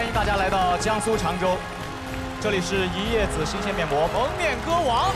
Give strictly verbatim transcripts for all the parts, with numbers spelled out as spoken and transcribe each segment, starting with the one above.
欢迎大家来到江苏常州，这里是一叶子新鲜面膜蒙面歌王。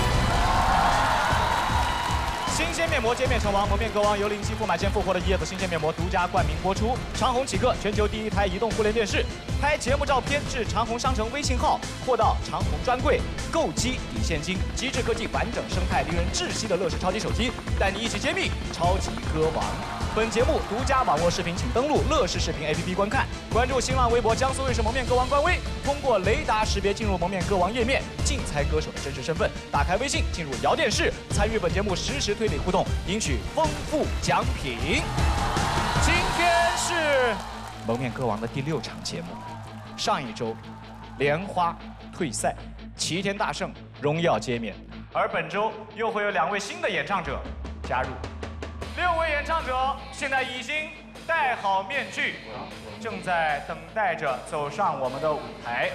新鲜面膜揭面成王，蒙面歌王由零息负买先复活的一叶子新鲜面膜独家冠名播出。长虹启客，全球第一台移动互联电视，拍节目照片至长虹商城微信号，或到长虹专柜购机抵现金。极致科技完整生态，令人窒息的乐视超级手机，带你一起揭秘超级歌王。本节目独家网络视频，请登录乐视视频 A P P 观看。关注新浪微博江苏卫视蒙面歌王官微，通过雷达识别进入蒙面歌王页面，竞猜歌手的真实身份。打开微信，进入摇电视，参与本节目实时推理互动，赢取丰富奖品。今天是蒙面歌王的第六场节目。上一周，莲花退赛，齐天大圣荣耀揭冕，而本周又会有两位新的演唱者加入。六位演唱者现在已经戴好面具，正在等待着走上我们的舞台。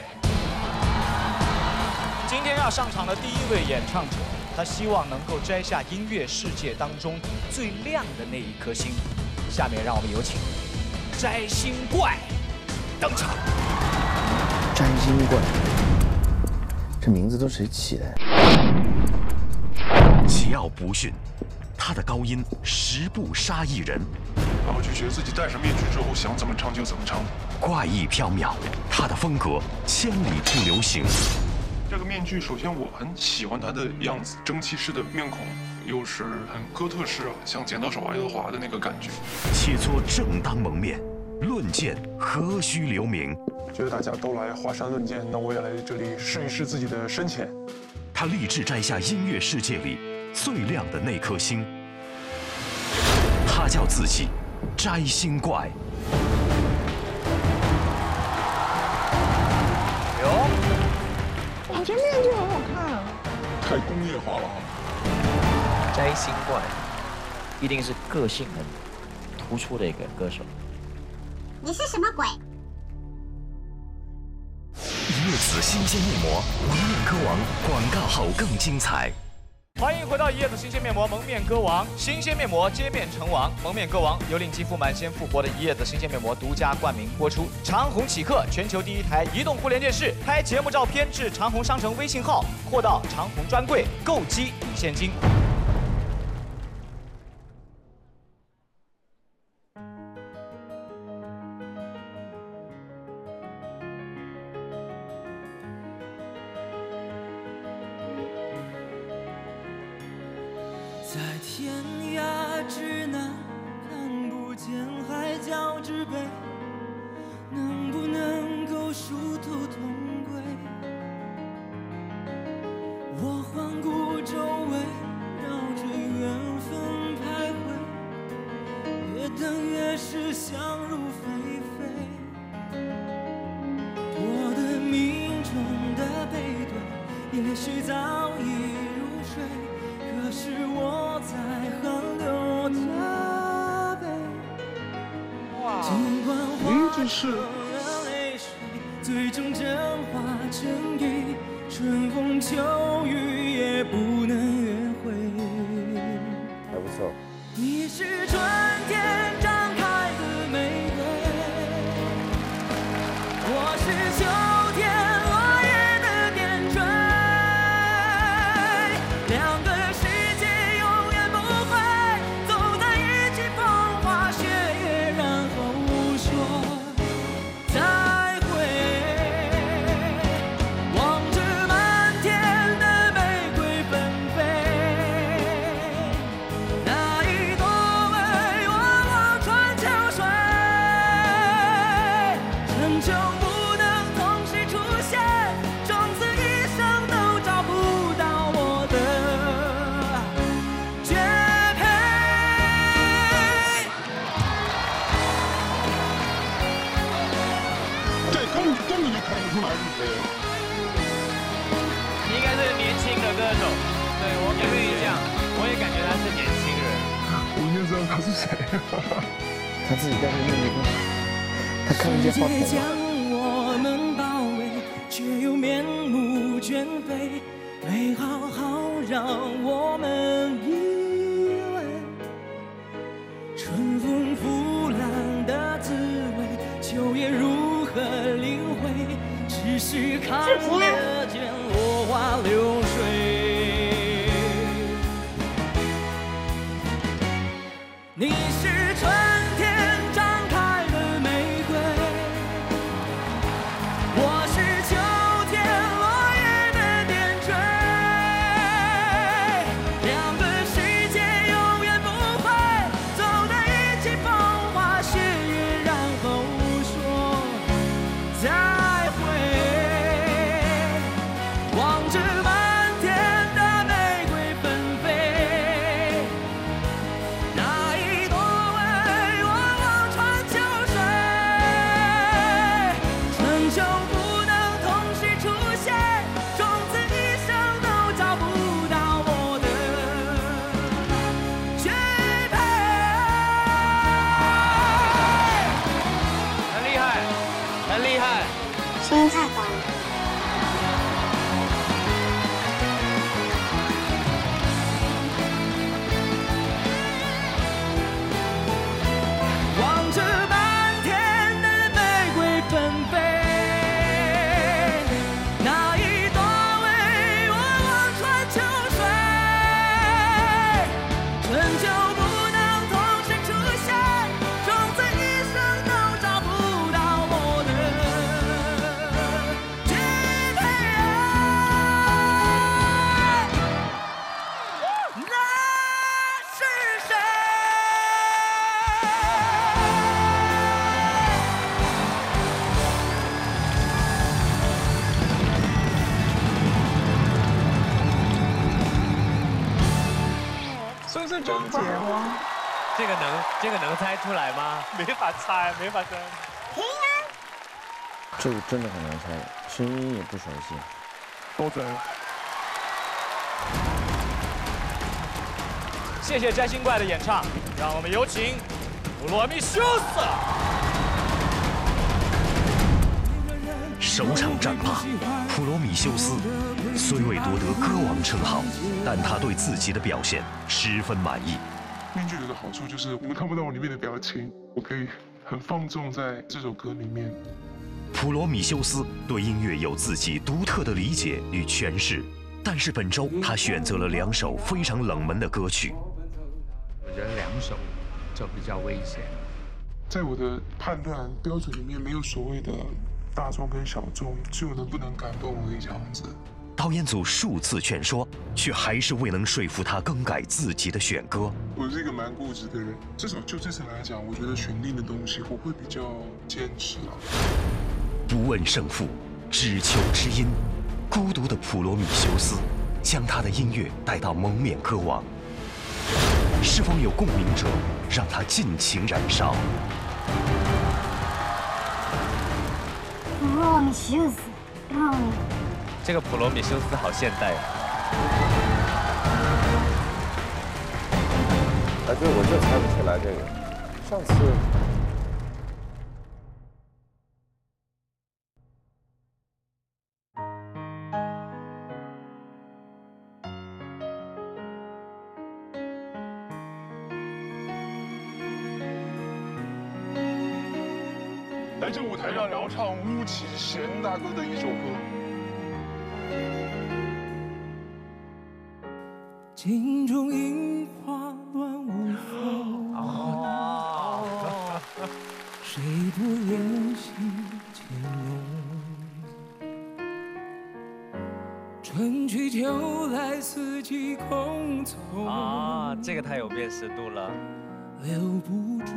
今天要上场的第一位演唱者，他希望能够摘下音乐世界当中最亮的那一颗星。下面让我们有请摘星怪登场。 摘星怪，这名字都谁起的？ 桀骜不驯。他的高音十步杀一人， 然后就觉得自己戴上面具之后想怎么唱就怎么唱， 怪异缥缈。他的风格千里不流行。 这个面具，首先我很喜欢他的样子，蒸汽式的面孔，又是很哥特式，像剪刀手爱德华的那个感觉。 切磋正当蒙面，论剑何须留名？ 觉得大家都来华山论剑，那我也来这里试一试自己的深浅。 他立志摘下音乐世界里最亮的那颗星，他叫自己摘星怪。 哟， 哇，这面具很好看， 太工业化了啊！ 摘星怪一定是个性很突出的一个歌手。 你是什么鬼？ 一叶子新鲜面膜，蒙面歌王，广告后更精彩。 欢迎回到一叶子新鲜面膜蒙面歌王，新鲜面膜揭面成王，蒙面歌王由领肌肤满先复活的一叶子新鲜面膜独家冠名播出。长虹启客，全球第一台移动互联电视，拍节目照片至长虹商城微信号，或到长虹专柜购机抵现金。 在天涯之南，看不见海角之北，能不能够殊途同归？我环顾周围，绕着缘分徘徊，越等越是想入非非。我的命中的背对，也许早已入睡。可是我在河流的背，尽管化成了泪水，最终蒸化成雨，春风秋雨也不能圆回。 还不错。 你是春天张开的玫瑰，我是秋天落叶的点缀，两个。 你应该是年轻的歌手，对我感觉这样，我也感觉他是年轻人。 我应该知道他是谁。 他自己在那面具，他看不见花世界将我们包围，却又面目全非，没好好让我们依偎。春风拂槛的滋味，秋叶如何领许看得见落花流水。你是春天张开的玫瑰，我是秋天落叶的点缀。两个世界永远不会走在一起，风花雪月，然后说再会。望着满天的玫瑰纷飞，那一朵为我望穿秋水。春秋不能同时出现，从此一生都找不到我的绝配。 很厉害，很厉害。 声音太高了。 望着满天的玫瑰纷飞，那一朵为我望穿秋水。春秋不能同时出现，从此一生都找不到我的绝配。那是谁？ 算是终结吗？ 这个能这个能猜出来吗？ 没法猜，没法猜。 这个真的很难猜，声音也不熟悉。 多准。 谢谢摘星怪的演唱，让我们有请普罗米修斯。 首场战罢，普罗米修斯虽未夺得歌王称号，但他对自己的表现十分满意。 面具有个好处就是我们看不到我里面的表情，我可以很放纵在这首歌里面。 普罗米修斯对音乐有自己独特的理解与诠释，但是本周他选择了两首非常冷门的歌曲。 我觉得两首就比较危险。 在我的判断标准里面，没有所谓的大众跟小众，只有能不能感动而已这样子。 导演组数次劝说，却还是未能说服他更改自己的选歌。 我是一个蛮固执的人，至少就这次来讲，我觉得选定的东西我会比较坚持啊。 不问胜负，只求知音。孤独的普罗米修斯将他的音乐带到蒙面歌王，是否有共鸣者让他尽情燃烧？ 普罗米修斯，让你这个普罗米修斯好现代啊！ 哎，对，我就猜不出来这个。上次来这舞台上要唱巫启贤大哥的一首歌。 镜中樱花乱舞风， 哦， 谁不怜惜情浓？春去秋来，四季空从。 啊，这个太有辨识度了。 留不住，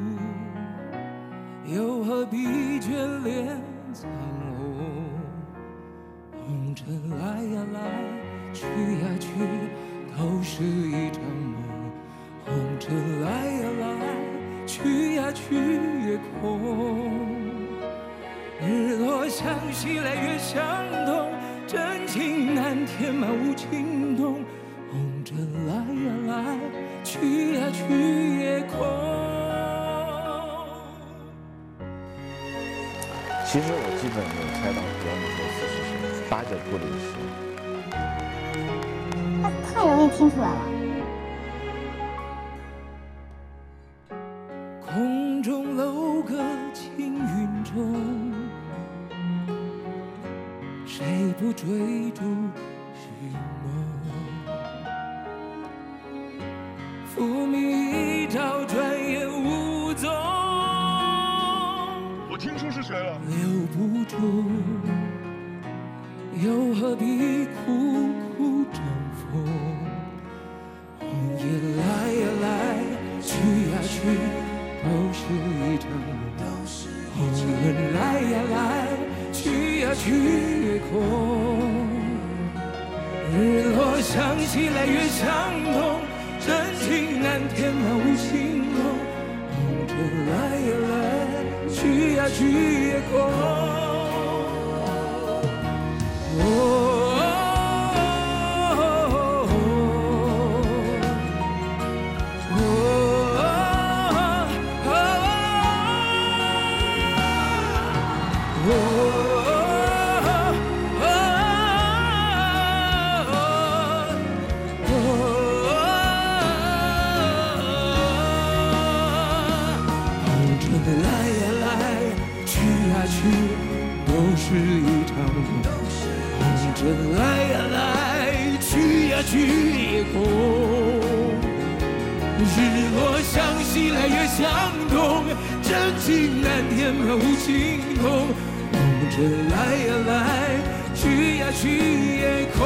又何必眷恋苍红？红尘来呀来，去呀去，都是一场梦。红尘来呀来，去呀去也空。日落向西来，月相东，真情难填满无情洞。红尘来呀来，去呀去也空。 其实我基本能猜到普罗米修斯是谁，八九不离十。 他太容易听出来了。 空中楼阁青云中， 荼蘼一朝转眼无踪。 我听出是谁了？ 留不住，又何必苦苦争锋？红叶来呀来，去呀去，都是一场梦。红人来呀来，去呀去也空。日落想起来越相同，真情难填满无情梦。红尘来呀来，去呀去也空。哦是一场梦，红尘来呀来，去呀去也空。日落向西来越相同，真情难填满无情痛。红尘来呀来，去呀去也空。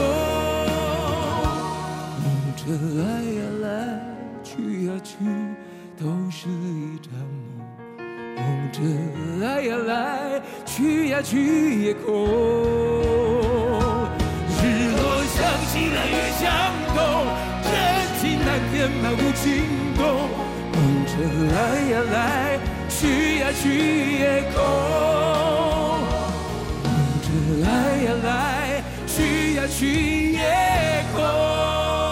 红尘来呀来，去呀去，都是一场梦。红尘来呀来，去呀去也空。日落向西来越相同，真情难填满无情洞。红尘来呀来，去呀去也空。红尘来呀来，去呀去也空。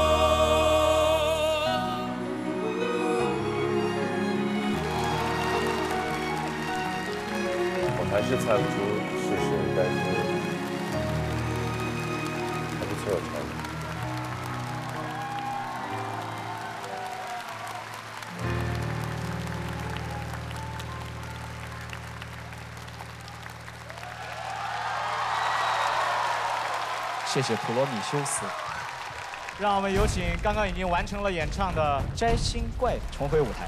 还是猜不出是谁，但是还不错，唱的。 谢谢普罗米修斯。让我们有请刚刚已经完成了演唱的摘星怪重回舞台。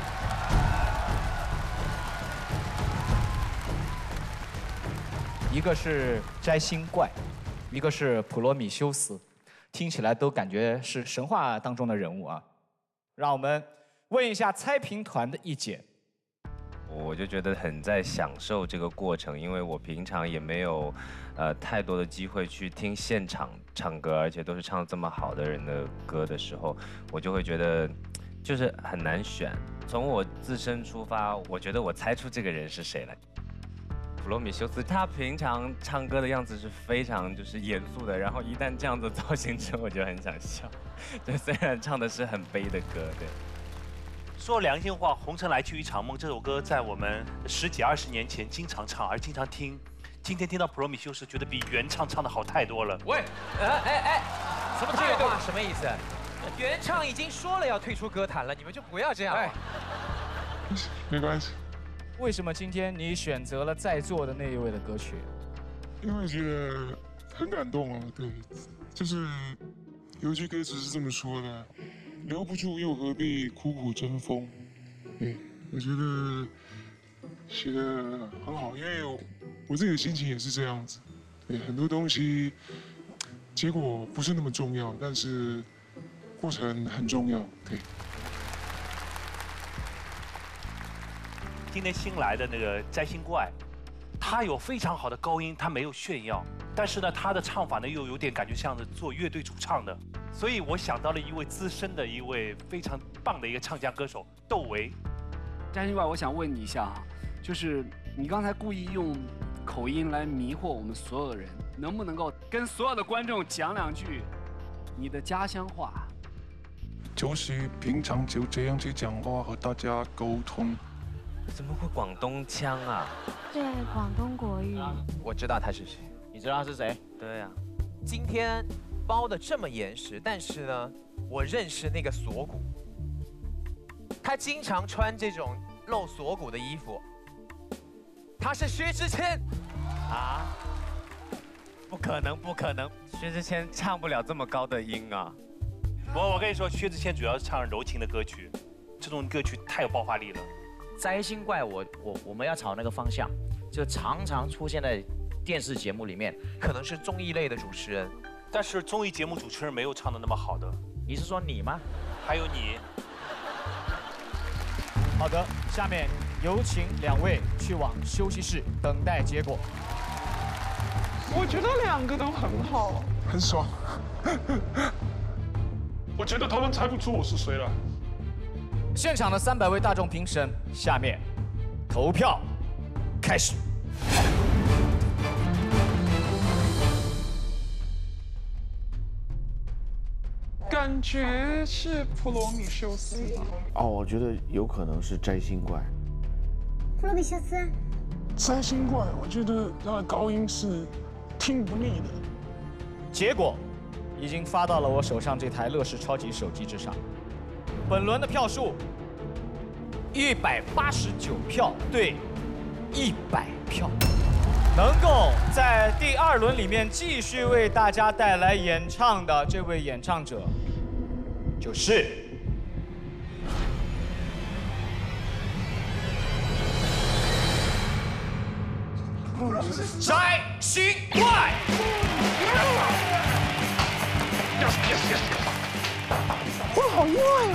一个是摘星怪，一个是普罗米修斯，听起来都感觉是神话当中的人物啊。让我们问一下猜评团的意见。 我就觉得很在享受这个过程，因为我平常也没有，呃，太多的机会去听现场唱歌，而且都是唱这么好的人的歌的时候，我就会觉得，就是很难选。从我自身出发，我觉得我猜出这个人是谁了。普罗米修斯，他平常唱歌的样子是非常就是严肃的，然后一旦这样子造型之后，我就很想笑。对，虽然唱的是很悲的歌，对。 说良心话，《红尘来去一场梦》这首歌在我们十几二十年前经常唱，而经常听。今天听到普罗米修斯，觉得比原唱唱的好太多了。 喂，哎哎哎，什么这话什么意思？原唱已经说了要退出歌坛了，你们就不要这样了。 没关系。 为什么今天你选择了在座的那一位的歌曲？ 因为觉得很感动啊，对，就是有一句歌词是这么说的：留不住又何必苦苦争锋。对，我觉得写的很好，因为我自己的心情也是这样子。对，很多东西结果不是那么重要，但是过程很重要。对。 今天新来的那个摘星怪，他有非常好的高音，他没有炫耀，但是呢，他的唱法呢又有点感觉像是做乐队主唱的，所以我想到了一位资深的一位非常棒的一个唱将歌手窦唯。 摘星怪，我想问你一下啊，就是你刚才故意用口音来迷惑我们所有人，能不能够跟所有的观众讲两句你的家乡话？ 就是平常就这样去讲话和大家沟通。 怎么会广东腔啊？ 对，广东国语。 我知道他是谁，你知道他是谁？ 对呀、啊。 今天包的这么严实，但是呢，我认识那个锁骨，他经常穿这种露锁骨的衣服。他是薛之谦啊？不可能，不可能，薛之谦唱不了这么高的音啊。 我我跟你说，薛之谦主要是唱柔情的歌曲，这种歌曲太有爆发力了。 摘星怪我，我我们要朝那个方向，就常常出现在电视节目里面， 可能是综艺类的主持人， 但是综艺节目主持人没有唱的那么好的。 你是说你吗？ 还有你。 好的，下面有请两位去往休息室等待结果。 我觉得两个都很好， 很爽。我觉得他们猜不出我是谁了。 现场的三百位大众评审，下面投票开始。 感觉是普罗米修斯吧？ 哦，我觉得有可能是摘星怪。 普罗米修斯。 摘星怪，我觉得他的高音是听不腻的。 结果已经发到了我手上这台乐视超级手机之上。本轮的票数一百八十九票对一百票，能够在第二轮里面继续为大家带来演唱的这位演唱者就是摘星怪。 哇，好意外啊！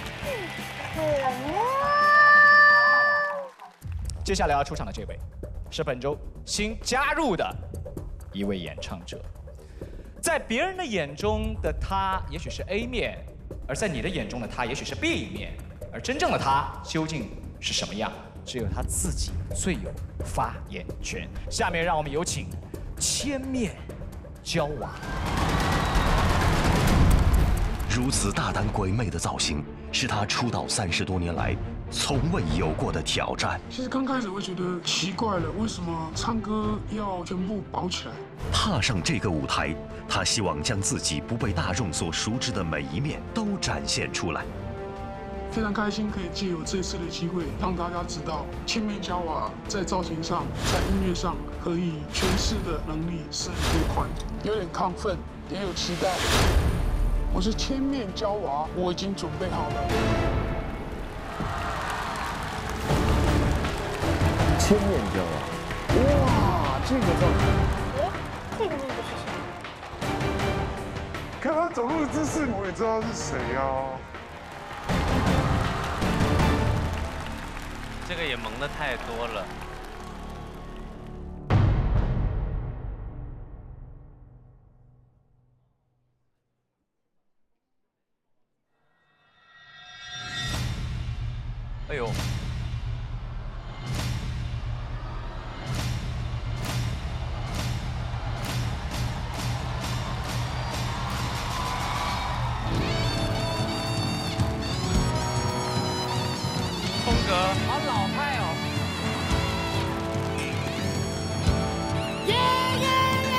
接下来要出场的这位，是本周新加入的一位演唱者。在别人的眼中的他，也许是 A 面，而在你的眼中的他，也许是 B 面。而真正的他究竟是什么样，只有他自己最有发言权。下面让我们有请千面娇娃。 如此大胆鬼魅的造型，是他出道三十多年来从未有过的挑战。 其实刚开始会觉得奇怪了，为什么唱歌要全部包起来？ 踏上这个舞台，他希望将自己不被大众所熟知的每一面都展现出来。 非常开心可以借由这次的机会，让大家知道千面娇娃在造型上、在音乐上可以诠释的能力是多宽，有点亢奋，也有期待。我是千面娇娃，我已经准备好了。 千面娇娃，哇，这个造型， 哎，这个妹子是谁？ 看他走路的姿势，我也知道是谁啊。 这个也萌的太多了。 哎呦！ 风格好老派哦！ 耶耶耶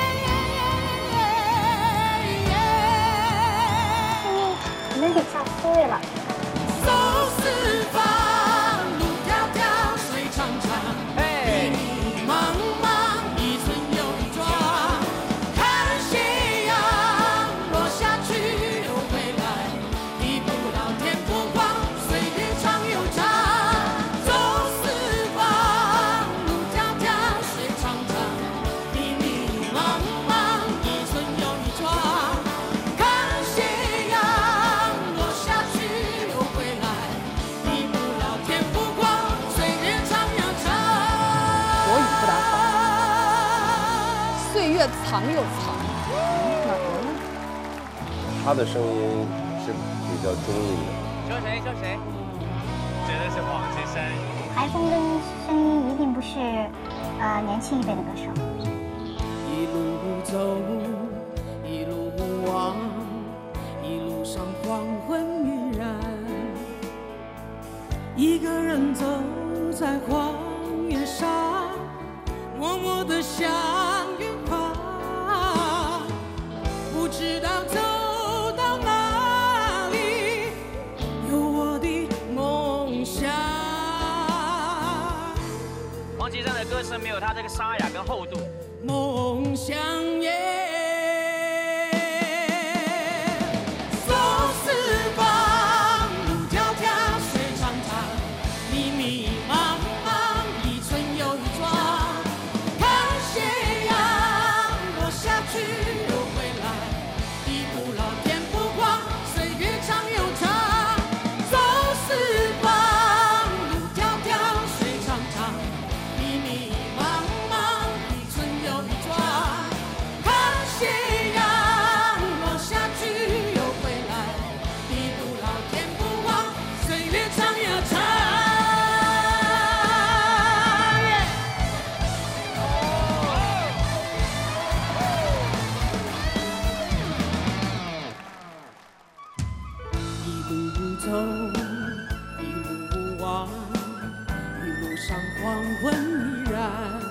耶耶耶！ 你们比较富裕了。 走四方，路迢迢，水长长，迷迷茫茫，一村又一庄。看斜阳落下去又回来，抵不了天不光，岁月长又长。走四方，路迢迢，水长长，迷迷茫茫，一村又一庄。看斜阳落下去又回来。 国语不大好，岁月藏又藏，哪儿呢？ 他的声音是比较中立的。 说谁？说谁？ 觉得是黄绮珊。 台风跟声音一定不是呃年轻一辈的歌手。 一路走，一路望，一路上黄昏欲燃，一个人走在荒野上，默默地向远方，不知道走到哪里，有我的梦想。 黄绮珊的歌声没有她这个沙哑跟厚度。 梦想耶，走四一路走，一路望，一路上黄昏依然，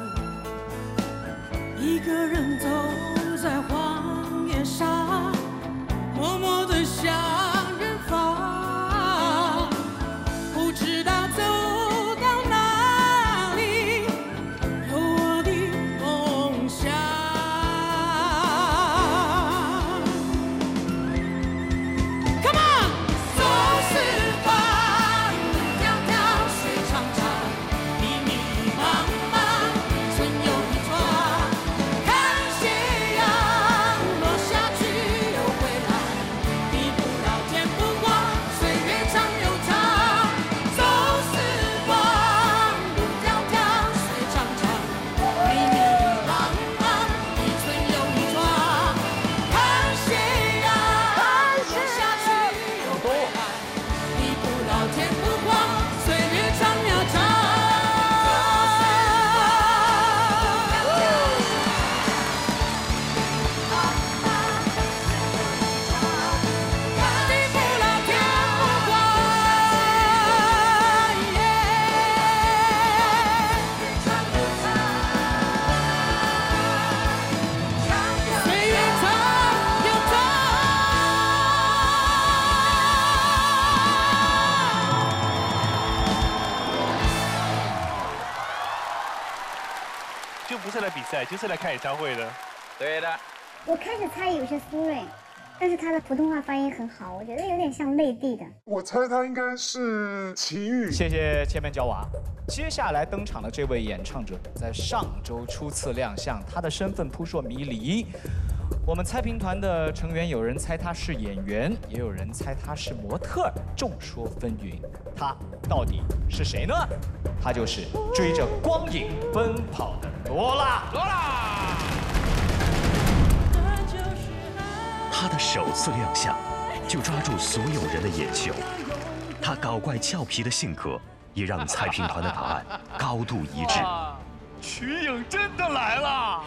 一个人走在荒野上，默默地向远方，不知道走到哪里，有我的梦想。Come on， 走四方，路迢迢，水长长，迷迷茫茫，春又一转，看斜阳落下去又回来，避不了天不光，岁月长又长。走四方，路迢迢，水长长，迷迷茫茫，一春又一转，看斜阳落下去又回来，避不了天不光，岁月长呀长。避不了天不光，岁月长又长。 就不是来比赛，就是来看演唱会的。 对的。 我开始猜有些苏芮，但是他的普通话发音很好，我觉得有点像内地的。 我猜他应该是齐豫。 谢谢千面娇娃。接下来登场的这位演唱者，在上周初次亮相，他的身份扑朔迷离。我们猜评团的成员有人猜他是演员，也有人猜他是模特儿，众说纷纭。他到底是谁呢？他就是追着光影奔跑的罗拉。罗拉。 他的首次亮相就抓住所有人的眼球，他搞怪俏皮的性格也让猜评团的答案高度一致。 瞿颖真的来了。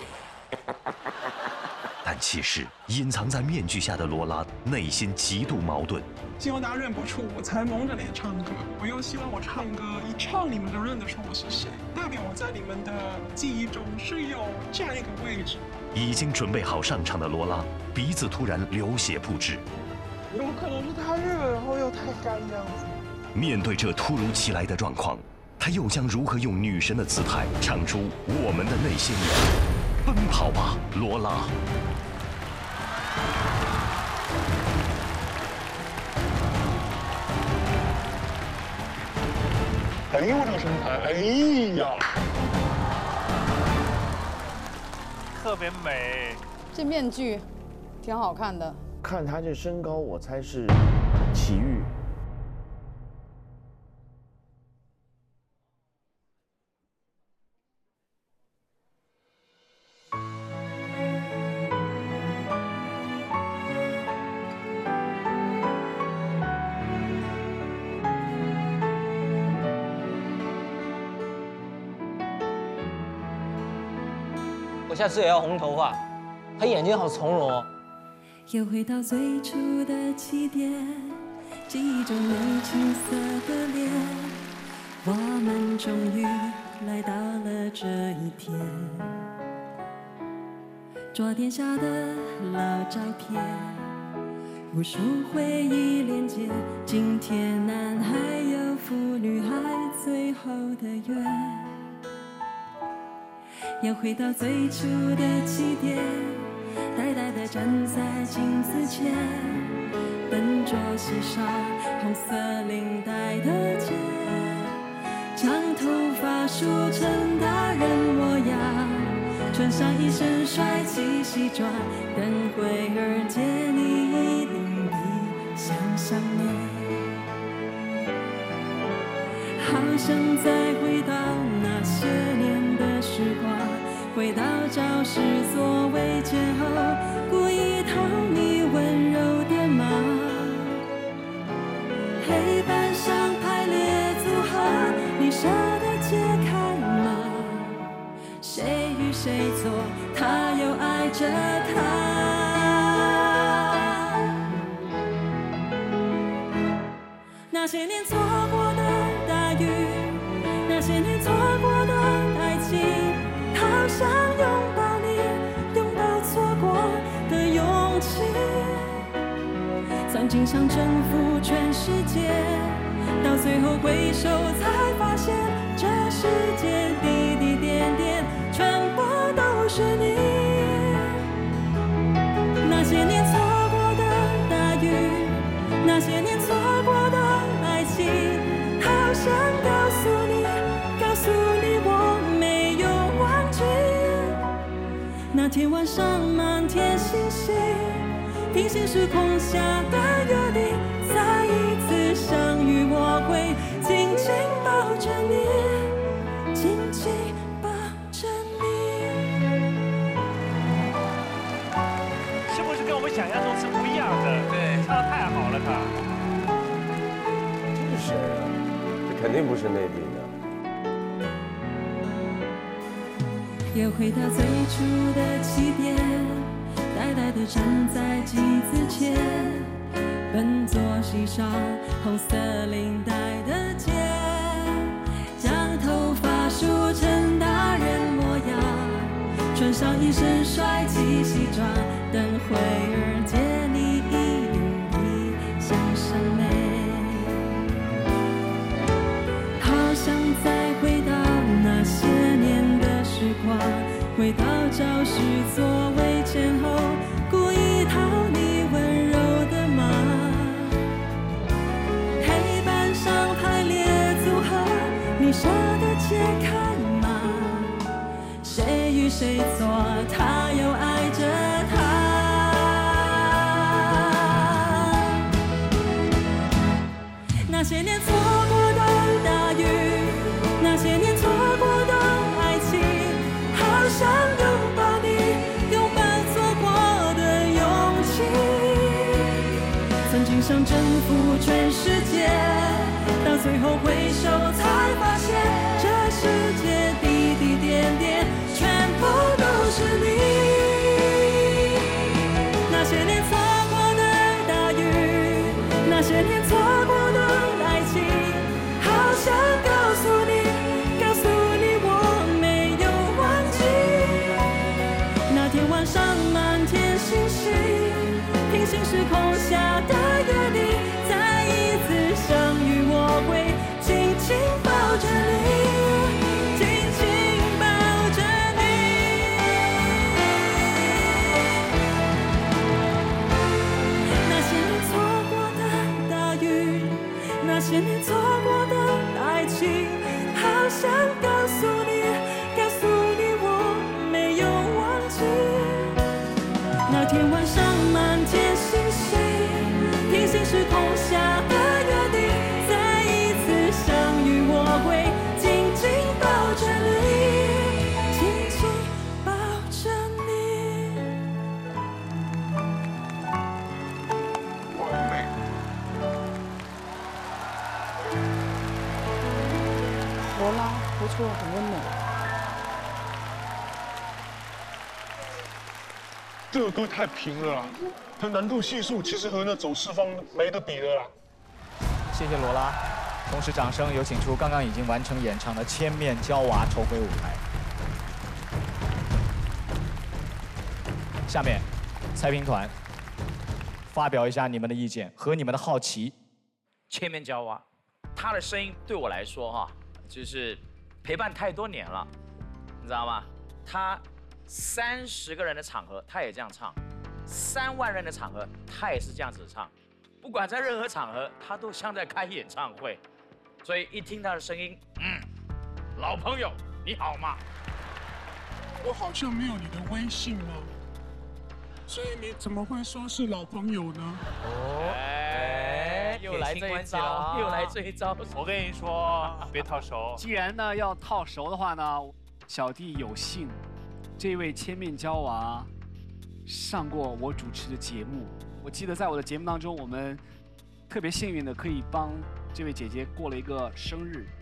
但其实隐藏在面具下的罗拉内心极度矛盾。 希望大家认不出我才蒙着脸唱歌，我又希望我唱歌一唱你们就认得出我是谁，代表我在你们的记忆中是有这样一个位置。 已经准备好上场的罗拉，鼻子突然流血不止。 有可能是太热，然后又太干这样子。 面对这突如其来的状况，她又将如何用女神的姿态唱出我们的内心呢？奔跑吧，罗拉！ 哎呦，我这个身材，哎呀， 特别美。 这面具挺好看的。 看他这身高，我猜是齐豫。 我下次也要红头发。他眼睛好从容哦。 又回到最初的起点，记忆中你青涩的脸，我们终于来到了这一天。桌垫下的老照片，无数回忆连接，今天男孩有赴女孩最后的约。又回到最初的起点，呆呆地站在镜子前，笨拙系上红色领带的结，将头发梳成大人模样，穿上一身帅气西装，等会儿见你一定比想象美。好想再回到那些年的时光，回到教室座位前后，故意讨你温柔点吗？黑板上排列谁错，他又爱着他。那些年错过的大雨，那些年错过的爱情，好想拥抱你，拥抱错过的勇气。曾经想征服全世界，到最后回首才发现，这世界滴滴点点全部都是你。那些年错过的大雨，那些年错过的爱情，好想告诉你，告诉你我没有忘记。那天晚上满天星星，平行时空下的约定，再一次相遇，我会紧紧抱着你，紧紧抱着你。 是不是跟我们想象中是不一样的？对，唱得太好了，他。 这是谁啊？这肯定不是内地的。 又回到最初的起点，呆呆地站在镜子前，笨拙系上红色领带的结，将头发梳成大人模样，穿上一身帅气西装，等会儿见你一零一向上美。好想再回到那些年的时光，回到教室座位前后，故意讨你温柔的骂。黑板上排列组合，你舍得解开吗？谁与谁错，他又爱着他。那些年错过的大雨，那些年错过的爱情，好想拥抱你，拥抱错过的勇气。曾经想征服全世界，到最后回首才发现，这世界滴滴点点全部都是你。那些年错过的大雨，那些年错过的爱情，好想告诉你，告诉你我没有忘记。那天晚上满天星星，平行时空下的约定，再一次相遇，我会紧紧抱着你，紧紧抱着你。那些年错过的大雨，那些年错过的爱情，好想告诉你，告诉你我没有忘记。那天晚上满天星星，平行时空下的约定，再一次相遇，我会紧紧抱着你，紧紧抱着你。 完美。 罗拉不错，很温暖。 这个歌太平了啦，它难度系数其实和那走四方没得比的啦。 谢谢罗拉，同时掌声有请出刚刚已经完成演唱的《千面娇娃》筹回舞台。下面，猜评团发表一下你们的意见和你们的好奇。 千面娇娃，她的声音对我来说哈，就是陪伴太多年了，你知道吗？她三十个人的场合，她也这样唱；三万人的场合，她也是这样子唱。不管在任何场合，她都像在开演唱会。所以一听她的声音，嗯，老朋友，你好吗？ 我好像没有你的微信啊，所以你怎么会说是老朋友呢？ 哦，哎，又来这一招，又来这一招。 我跟你说，别套熟。 既然呢要套熟的话呢，小弟有幸，这位千面娇娃上过我主持的节目。我记得在我的节目当中，我们特别幸运的可以帮这位姐姐过了一个生日。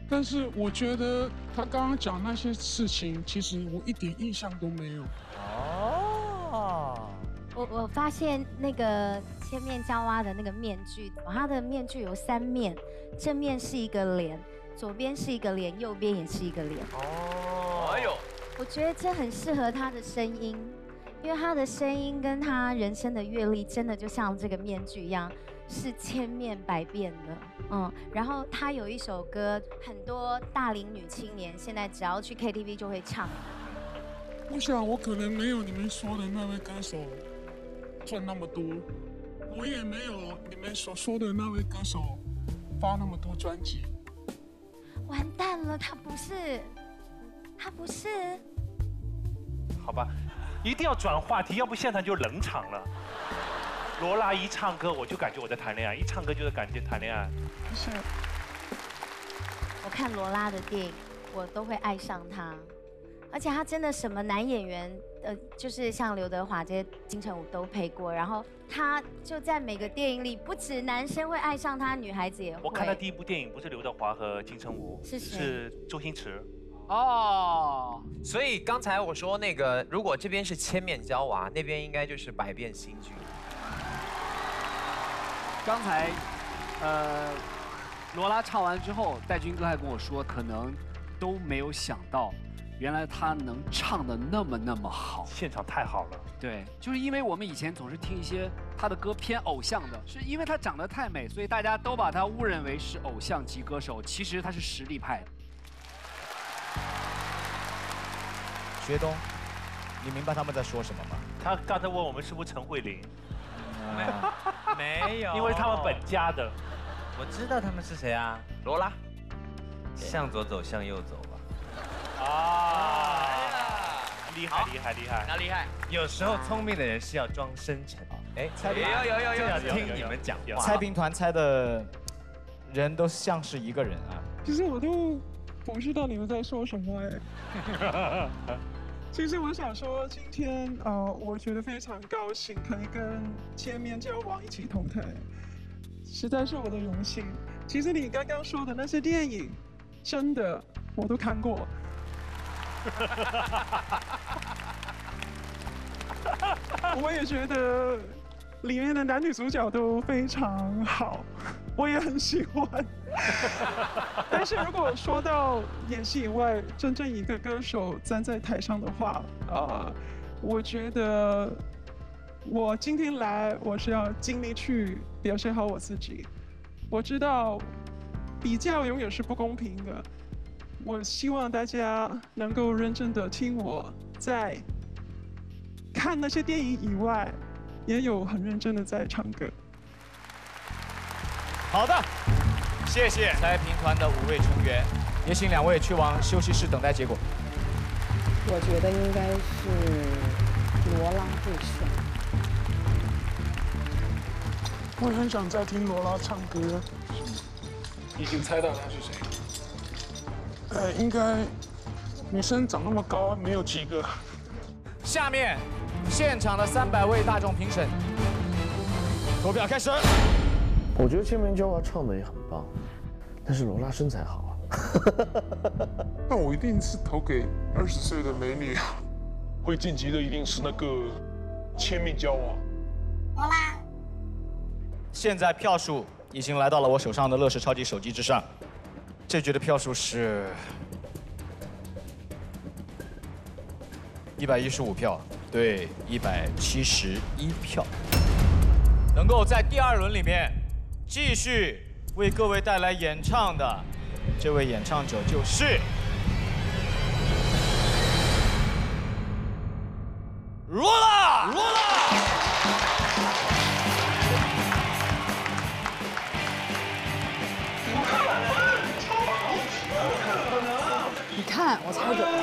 但是我觉得他刚刚讲那些事情，其实我一点印象都没有。 哦， 我我发现那个千面娇娃的那个面具，它的面具有三面，正面是一个脸，左边是一个脸，右边也是一个脸。 哦，哎呦， 我觉得这很适合他的声音，因为他的声音跟他人生的阅历，真的就像这个面具一样，是千面百变的。嗯，然后他有一首歌，很多大龄女青年现在只要去 K T V 就会唱。 我想我可能没有你们说的那位歌手赚那么多，我也没有你们所说的那位歌手发那么多专辑。 完蛋了，他不是，他不是。 好吧，一定要转话题，要不现场就冷场了。罗拉一唱歌，我就感觉我在谈恋爱；一唱歌就是感觉谈恋爱。 是。 我看罗拉的电影，我都会爱上他，而且他真的什么男演员，呃，就是像刘德华这些金城武都配过，然后他就在每个电影里，不止男生会爱上他，女孩子也会。 我看他第一部电影不是刘德华和金城武， 是谁？ 是周星驰。 哦，所以刚才我说那个，如果这边是千面娇娃，那边应该就是百变星君。 刚才，呃，罗拉唱完之后，戴军哥还跟我说，可能都没有想到，原来他能唱的那么那么好， 现场太好了。 对，就是因为我们以前总是听一些他的歌偏偶像的，是因为他长得太美，所以大家都把他误认为是偶像级歌手，其实他是实力派的。 学东，你明白他们在说什么吗？ 他刚才问我们是不是陈慧琳， 没没有， 因为他们本家的。 我知道他们是谁啊？罗拉， 向左走，向右走吧。 啊，厉害厉害厉害， 那厉害。 有时候聪明的人是要装深沉。 哎，猜有有有有要听你们讲话。 猜评团猜的人都像是一个人啊。 其实我都不知道你们在说什么哎。其实我想说，今天呃，我觉得非常高兴可以跟千面娇娃一起同台，实在是我的荣幸。其实你刚刚说的那些电影，真的我都看过。我也觉得里面的男女主角都非常好，我也很喜欢。但是如果说到演戏以外，真正一个歌手站在台上的话，呃，我觉得我今天来，我是要尽力去表现好我自己。我知道比较永远是不公平的，我希望大家能够认真的听我在看那些电影以外，也有很认真的在唱歌。 好的，谢谢猜评团的五位成员，也请两位去往休息室等待结果。 我觉得应该是罗拉会胜。 我很想再听罗拉唱歌。已经猜到她是谁？呃，应该女生长那么高，没有几个。 下面现场的三百位大众评审，投票开始。 我觉得千面娇娃唱的也很棒，但是罗拉身材好啊。 那我一定是投给二十岁的美女，会晋级的一定是那个千面娇娃。 罗拉。 现在票数已经来到了我手上的乐视超级手机之上，这局的票数是一百一十五票对一百七十一票，能够在第二轮里面继续为各位带来演唱的这位演唱者就是罗拉。罗拉。 你看，我猜准了。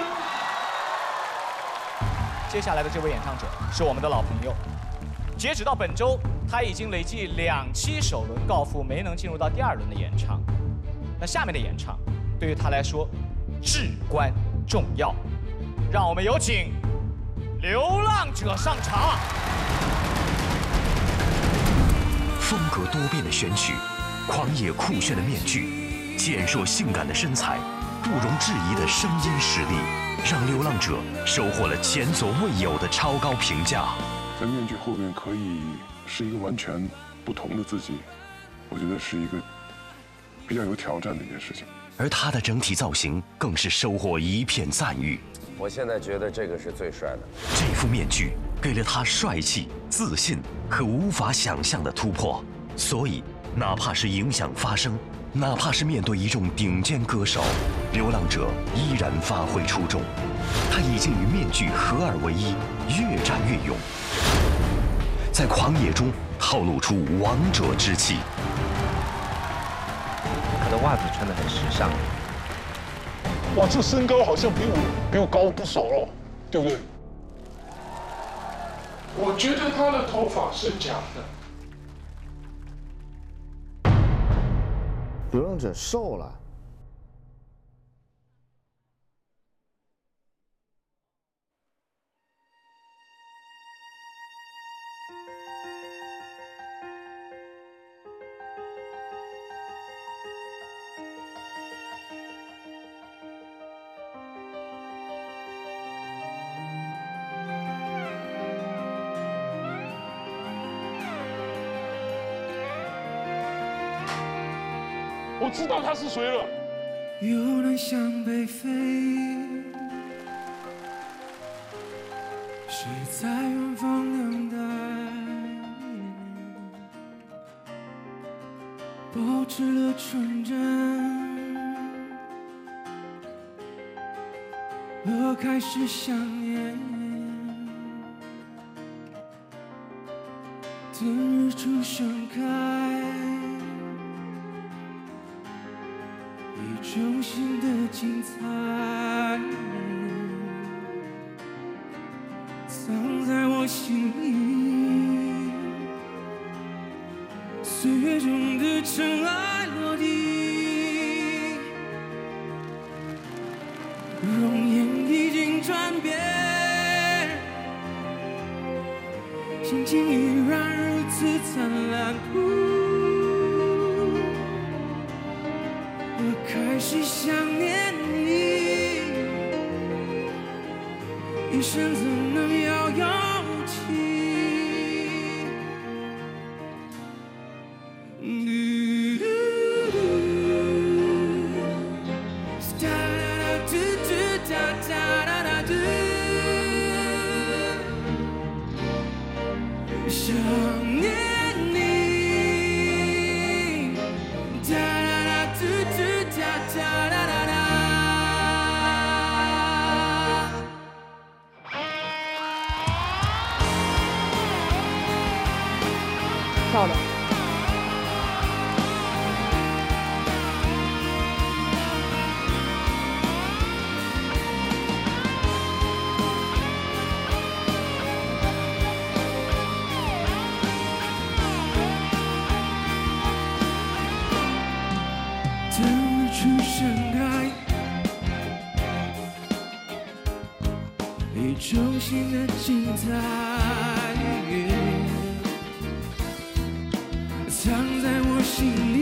接下来的这位演唱者是我们的老朋友，截止到本周，他已经累计两期首轮告负，没能进入到第二轮的演唱。那下面的演唱对于他来说至关重要，让我们有请《流浪者》上场。 风格多变的选曲，狂野酷炫的面具， 健硕性感的身材，不容置疑的声音实力，让《流浪者》收获了前所未有的超高评价。 在面具后面可以是一个完全不同的自己，我觉得是一个比较有挑战的一件事情。 而他的整体造型更是收获一片赞誉。 我现在觉得这个是最帅的。 这副面具给了他帅气、自信和无法想象的突破，所以哪怕是影响发声，哪怕是面对一众顶尖歌手，流浪者依然发挥出众。他已经与面具合二为一，越战越勇，在狂野中透露出王者之气。 他的袜子穿得很时尚。 哇，这身高好像比我比我高不少了，对不对？ 我觉得他的头发是假的。 流浪者瘦了。 我知道他是谁了。 有人向北飞，谁在远方等待？保持了纯真，我开始想念。等日出盛开。一种新的精彩，藏在我心里。岁月中的尘埃落地，容颜已经转变，心情依然如此灿烂。开始想念你，一生怎能遥遥无期？想念你，哒啦啦嘟嘟哒哒啦啦啦。 漂亮。 等日出盛开，一种新的精彩，藏在我心里。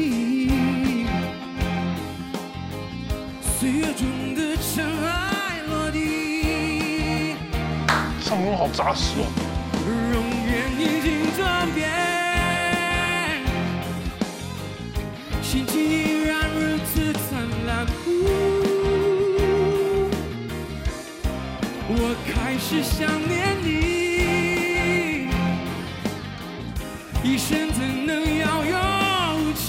岁月中的尘埃落地， 唱功好扎实哦。 容颜已经转变，心情依然如此灿烂。我开始想念你，一生怎能遥遥无期？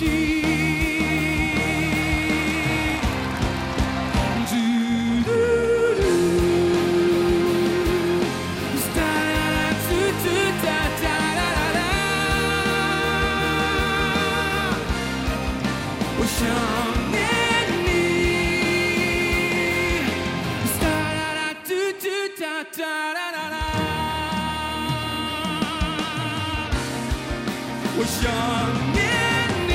我想念你，哒啦啦嘟嘟哒哒啦啦啦。我想念你，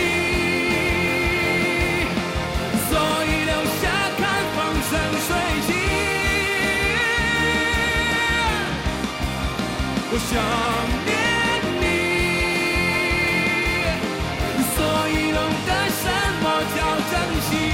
所以留下看风生水起。我想念你，所以懂得什么叫珍惜。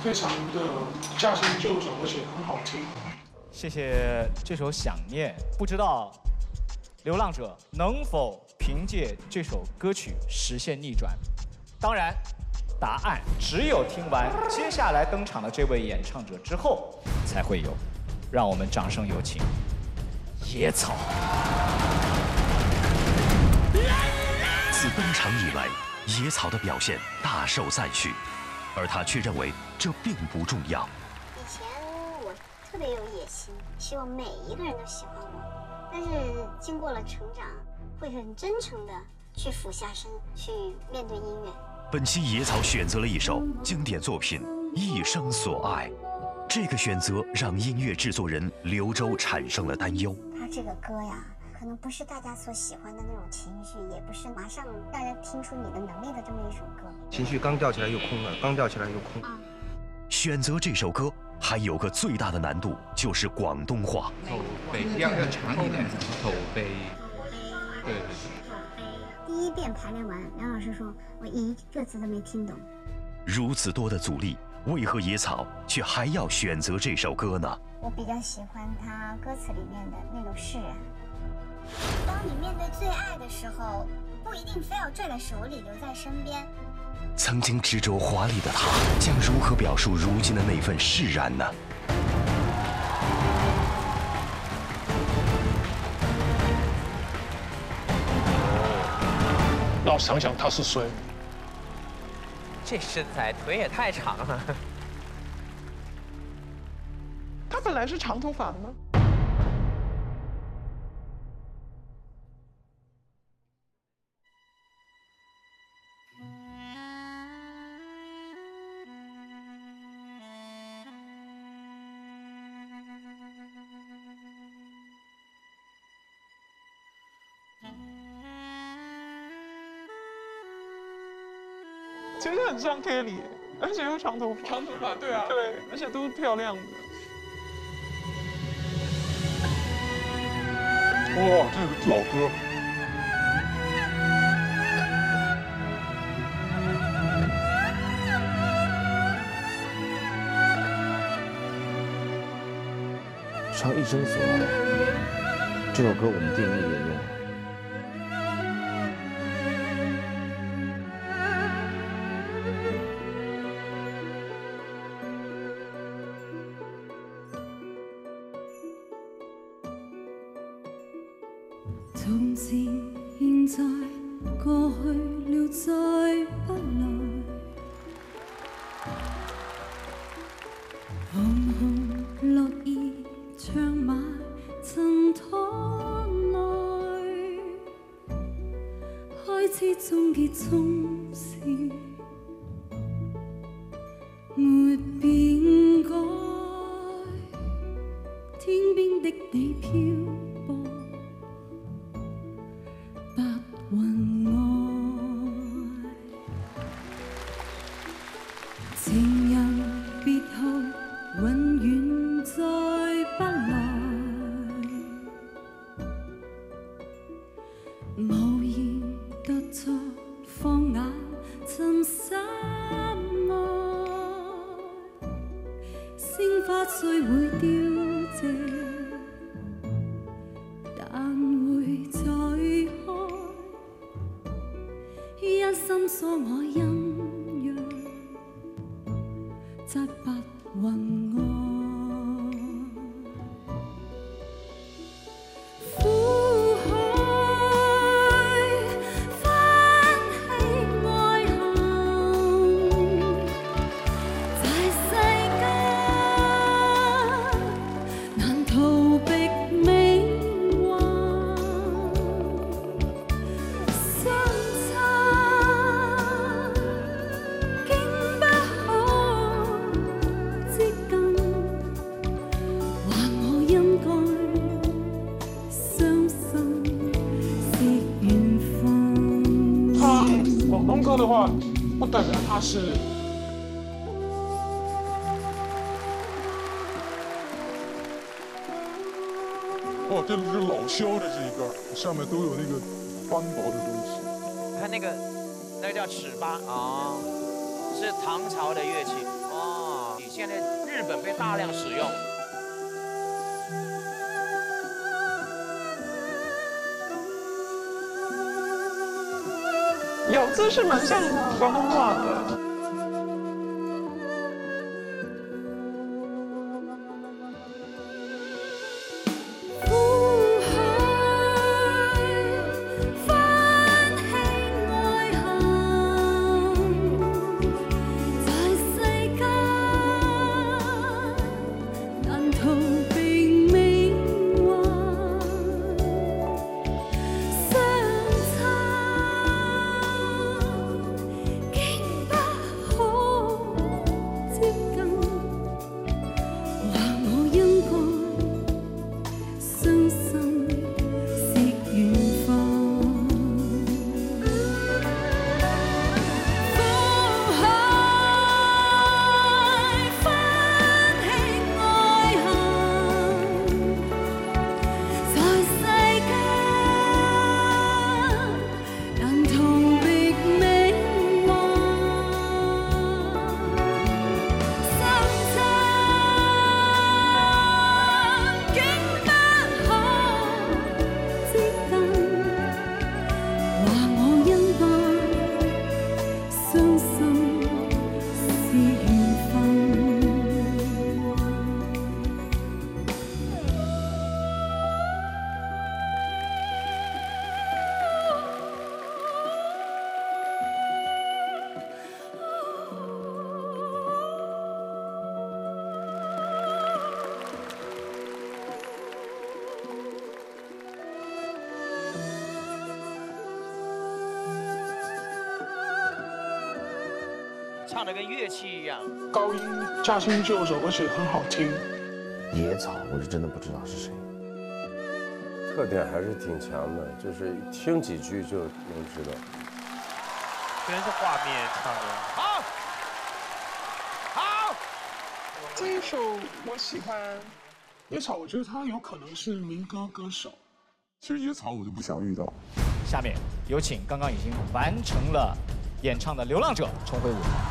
非常的驾轻就熟，而且很好听。 谢谢这首《想念》，不知道流浪者能否凭借这首歌曲实现逆转？当然，答案只有听完接下来登场的这位演唱者之后才会有。让我们掌声有请野草。 自登场以来，野草的表现大受赞许，而他却认为这并不重要。 以前我特别有野心，希望每一个人都喜欢我，但是经过了成长，会很真诚的去俯下身，去面对音乐。 本期野草选择了一首经典作品《一生所爱》，这个选择让音乐制作人刘洲产生了担忧。 他这个歌呀，可能不是大家所喜欢的那种情绪，也不是马上让人听出你的能力的这么一首歌。 情绪刚吊起来又空了，刚吊起来又空。 啊、 选择这首歌还有个最大的难度，就是广东话。 口碑要要长一点，口碑。对。 第一遍排练完，梁老师说我一个字都没听懂。 如此多的阻力，为何野草却还要选择这首歌呢？ 我比较喜欢他歌词里面的那种释然。当你面对最爱的时候，不一定非要拽在手里留在身边。 曾经执着华丽的他，将如何表述如今的那份释然呢？ 要想想他是谁。 这身材，腿也太长了。 他本来是长头发的吗？其实很像 Kelly， 而且又长头发。长头发，对啊，对，而且都是漂亮的。 哇，这个老歌。 唱《一生所爱》这首歌，我们电影里也用了。 从前、現在、過去了，再不來。紅紅落葉長埋塵土內，開始終結總是沒變改。天邊的你漂泊。白雲外，情人別後永遠再不來，無言獨坐放眼尋心愛，鮮花雖會凋謝。一心所愛陰陽，在白雲外。苦海翻起愛恨，在世間難逃避命運。 广东歌的话，不代表他是哇，这是老箫的这一个，上面都有那个斑驳的东西。 看那个，那个叫尺八啊，是唐朝的乐器哦。 现在日本被大量使用。 咬字是蛮像广东话的。 唱的跟乐器一样， 高音驾轻就熟，而且很好听。 野草，我是真的不知道是谁。 特点还是挺强的，就是听几句就能知道。 全是画面唱的。 好，好。 这一首我喜欢，野草，我觉得他有可能是民歌歌手。 其实野草我就不想遇到。 下面有请刚刚已经完成了演唱的《流浪者》重回舞台。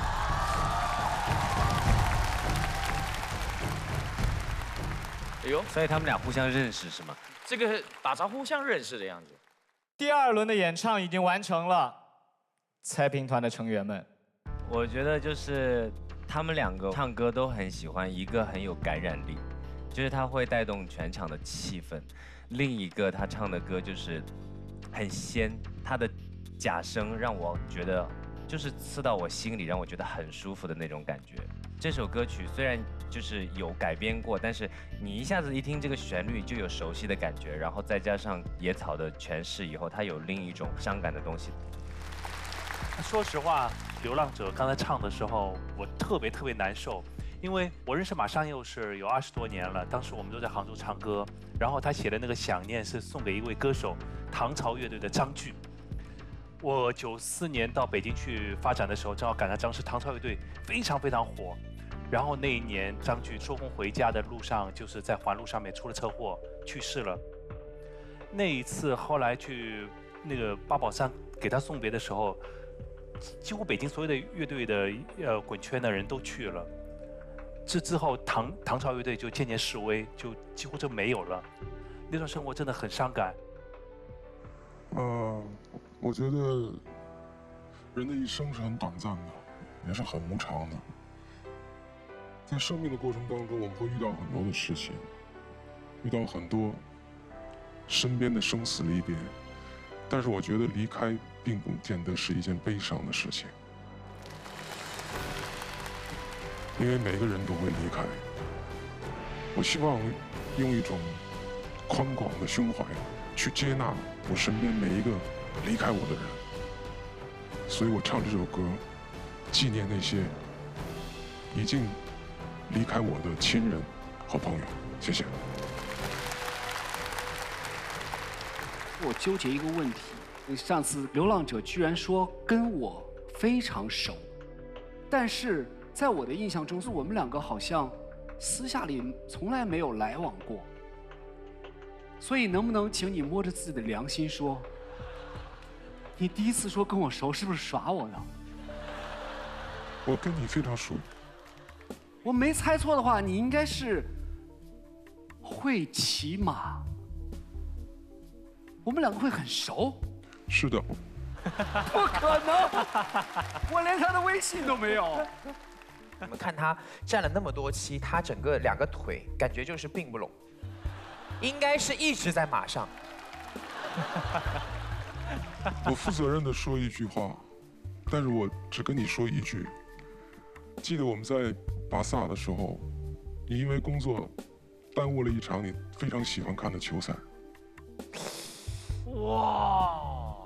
哎呦， 所以他们俩互相认识是吗？ 这个打招呼像认识的样子。 第二轮的演唱已经完成了，猜评团的成员们， 我觉得就是他们两个唱歌都很喜欢，一个很有感染力，就是他会带动全场的气氛；另一个他唱的歌就是很仙，他的假声让我觉得就是刺到我心里，让我觉得很舒服的那种感觉。 这首歌曲虽然就是有改编过，但是你一下子一听这个旋律就有熟悉的感觉，然后再加上野草的诠释以后，它有另一种伤感的东西。 说实话，《流浪者》刚才唱的时候，我特别特别难受，因为我认识马上佑是有二十多年了，当时我们都在杭州唱歌，然后他写的那个《想念》是送给一位歌手，唐朝乐队的张炬。 我九四年到北京去发展的时候，正好赶上当时唐朝乐队非常非常火。然后那一年，张炬收工回家的路上，就是在环路上面出了车祸，去世了。那一次后来去那个八宝山给他送别的时候，几乎北京所有的乐队的呃滚圈的人都去了。这之后，唐唐朝乐队就渐渐式微，就几乎就没有了。那段生活真的很伤感。 呃，我觉得人的一生是很短暂的，也是很无常的。在生命的过程当中，我们会遇到很多的事情，遇到很多身边的生死离别。但是我觉得离开并不见得是一件悲伤的事情，因为每个人都会离开。我希望用一种宽广的胸怀去接纳我身边每一个离开我的人，所以我唱这首歌，纪念那些已经离开我的亲人和朋友。谢谢。 我纠结一个问题，上次流浪者居然说跟我非常熟，但是在我的印象中，是我们两个好像私下里从来没有来往过。所以能不能请你摸着自己的良心说，你第一次说跟我熟，是不是耍我呢？ 我跟你非常熟， 我没猜错的话，你应该是会骑马。我们两个会很熟？ 是的。 不可能，我连他的微信都没有。 我们看他站了那么多期，他整个两个腿感觉就是并不拢，应该是一直在马上。 我负责任的说一句话，但是我只跟你说一句。记得我们在巴萨的时候，你因为工作耽误了一场你非常喜欢看的球赛。 哇！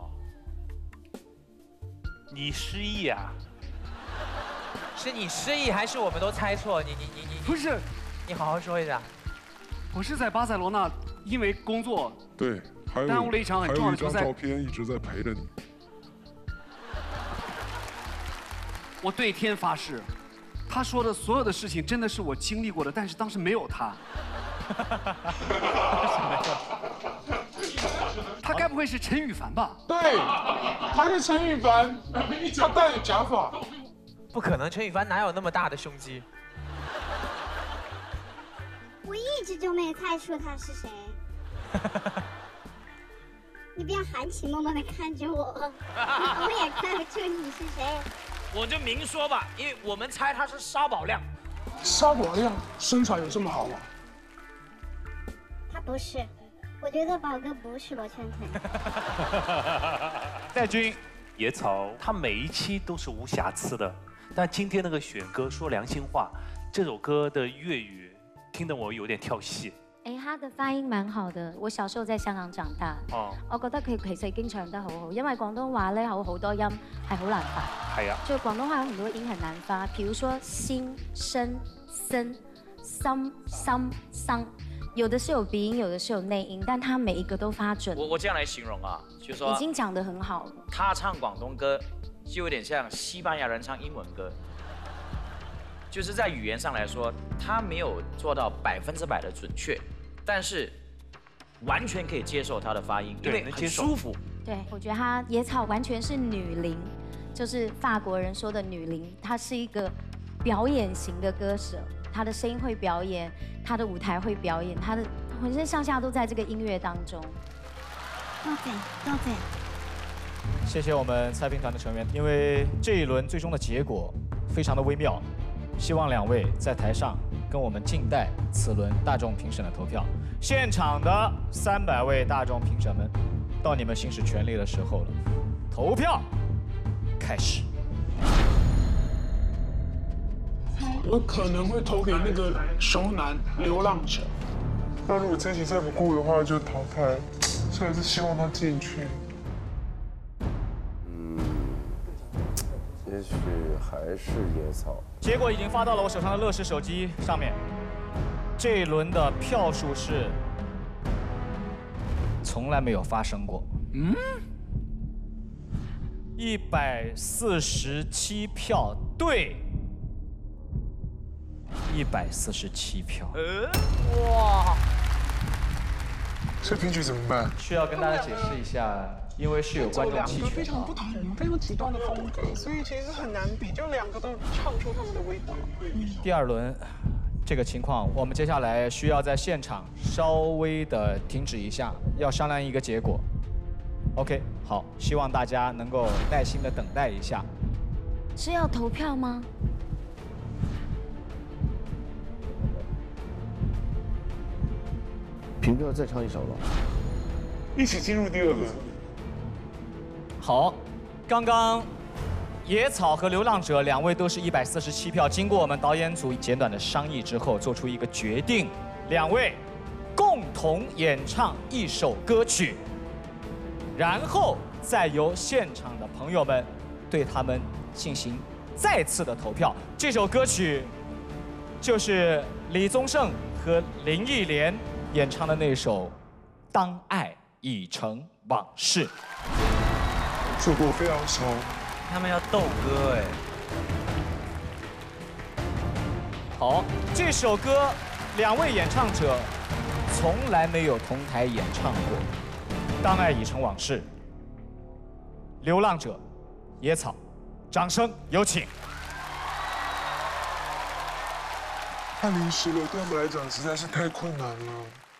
你失忆啊？ 是你失忆还是我们都猜错？你你你你不是， 你好好说一下。 我是在巴塞罗那，因为工作对，还有耽误了一场很重要的球赛。 还有一张照片一直在陪着你。 我对天发誓，他说的所有的事情真的是我经历过的，但是当时没有他。他该不会是陈羽凡吧？ 对，他是陈羽凡，他戴着假发。 不可能，陈羽凡哪有那么大的胸肌？ 我一直就没猜出他是谁。你不要含情脉脉的看着我，我也看不出你是谁。 我就明说吧，因为我们猜他是沙宝亮。 沙宝亮身材有这么好吗？ 他不是，我觉得宝哥不是罗圈腿。 戴军， 野草他每一期都是无瑕疵的，但今天那个选歌说良心话，这首歌的粤語聽得我有點跳戲。 誒，他的發音蠻好的。我小時候在香港長大， 哦， 我覺得佢其實已經唱得好好，因為廣東話咧有好多音係好難發。 係啊， 就廣東話有很多音很難發，比如說心、聲、森、心、心、生，有的是有鼻音，有的是有內音，但他每一個都發準。 我我這樣來形容啊，就是說已經講得很好了。 他唱廣東歌就有點像西班牙人唱英文歌。就是在語言上來說，他沒有做到百分之百的準確，但是完全可以接受他的發音，因為很舒服。 對，我覺得他野草完全是女伶，就是法國人說的女伶，她是一個表演型的歌手，她的聲音會表演，她的舞台會表演，她的渾身上下都在這個音樂當中。 多謝，多謝。 謝謝我們猜評團的成員，因為這一輪最終的結果非常的微妙。希望兩位在台上跟我們靜待此輪大眾評審的投票。現場的三百位大眾評審們，到你們行使權利的時候了。投票開始。 我可能會投給那個熟男流浪者。 那如果這題再不過的話，就淘汰。所以還是希望他進去。 也許還是野草。 結果已經發到了我手上的樂視手機上面。這一輪的票數是從來沒有發生過。嗯？一百四十七票對，一百四十七票。 呃，哇！ 這評局怎麼辦？ 需要跟大家解釋一下。因為是有觀眾棄權， 非常不同、非常極端的風格，所以其實很難比，就兩個都唱出他們的味道。 第二輪這個情況，我們接下來需要在現場稍微的停止一下，要商量一個結果。OK， 好，希望大家能夠耐心的等待一下。 是要投票嗎？ 凭票再唱一首了。 一起進入第二輪。 好，剛剛野草和流浪者兩位都是一百四十七票，經過我們導演組簡短的商議之後，做出一個決定，兩位共同演唱一首歌曲，然後再由現場的朋友們對他們進行再次的投票。這首歌曲就是李宗盛和林憶蓮演唱的那首《當愛已成往事》。 這歌非常熟， 他們要鬥歌哎。 好，這首歌兩位演唱者從來沒有同台演唱過，《當愛已成往事》。流浪者，野草，掌聲有請。 太临时了，对他们来讲实在是太困难了。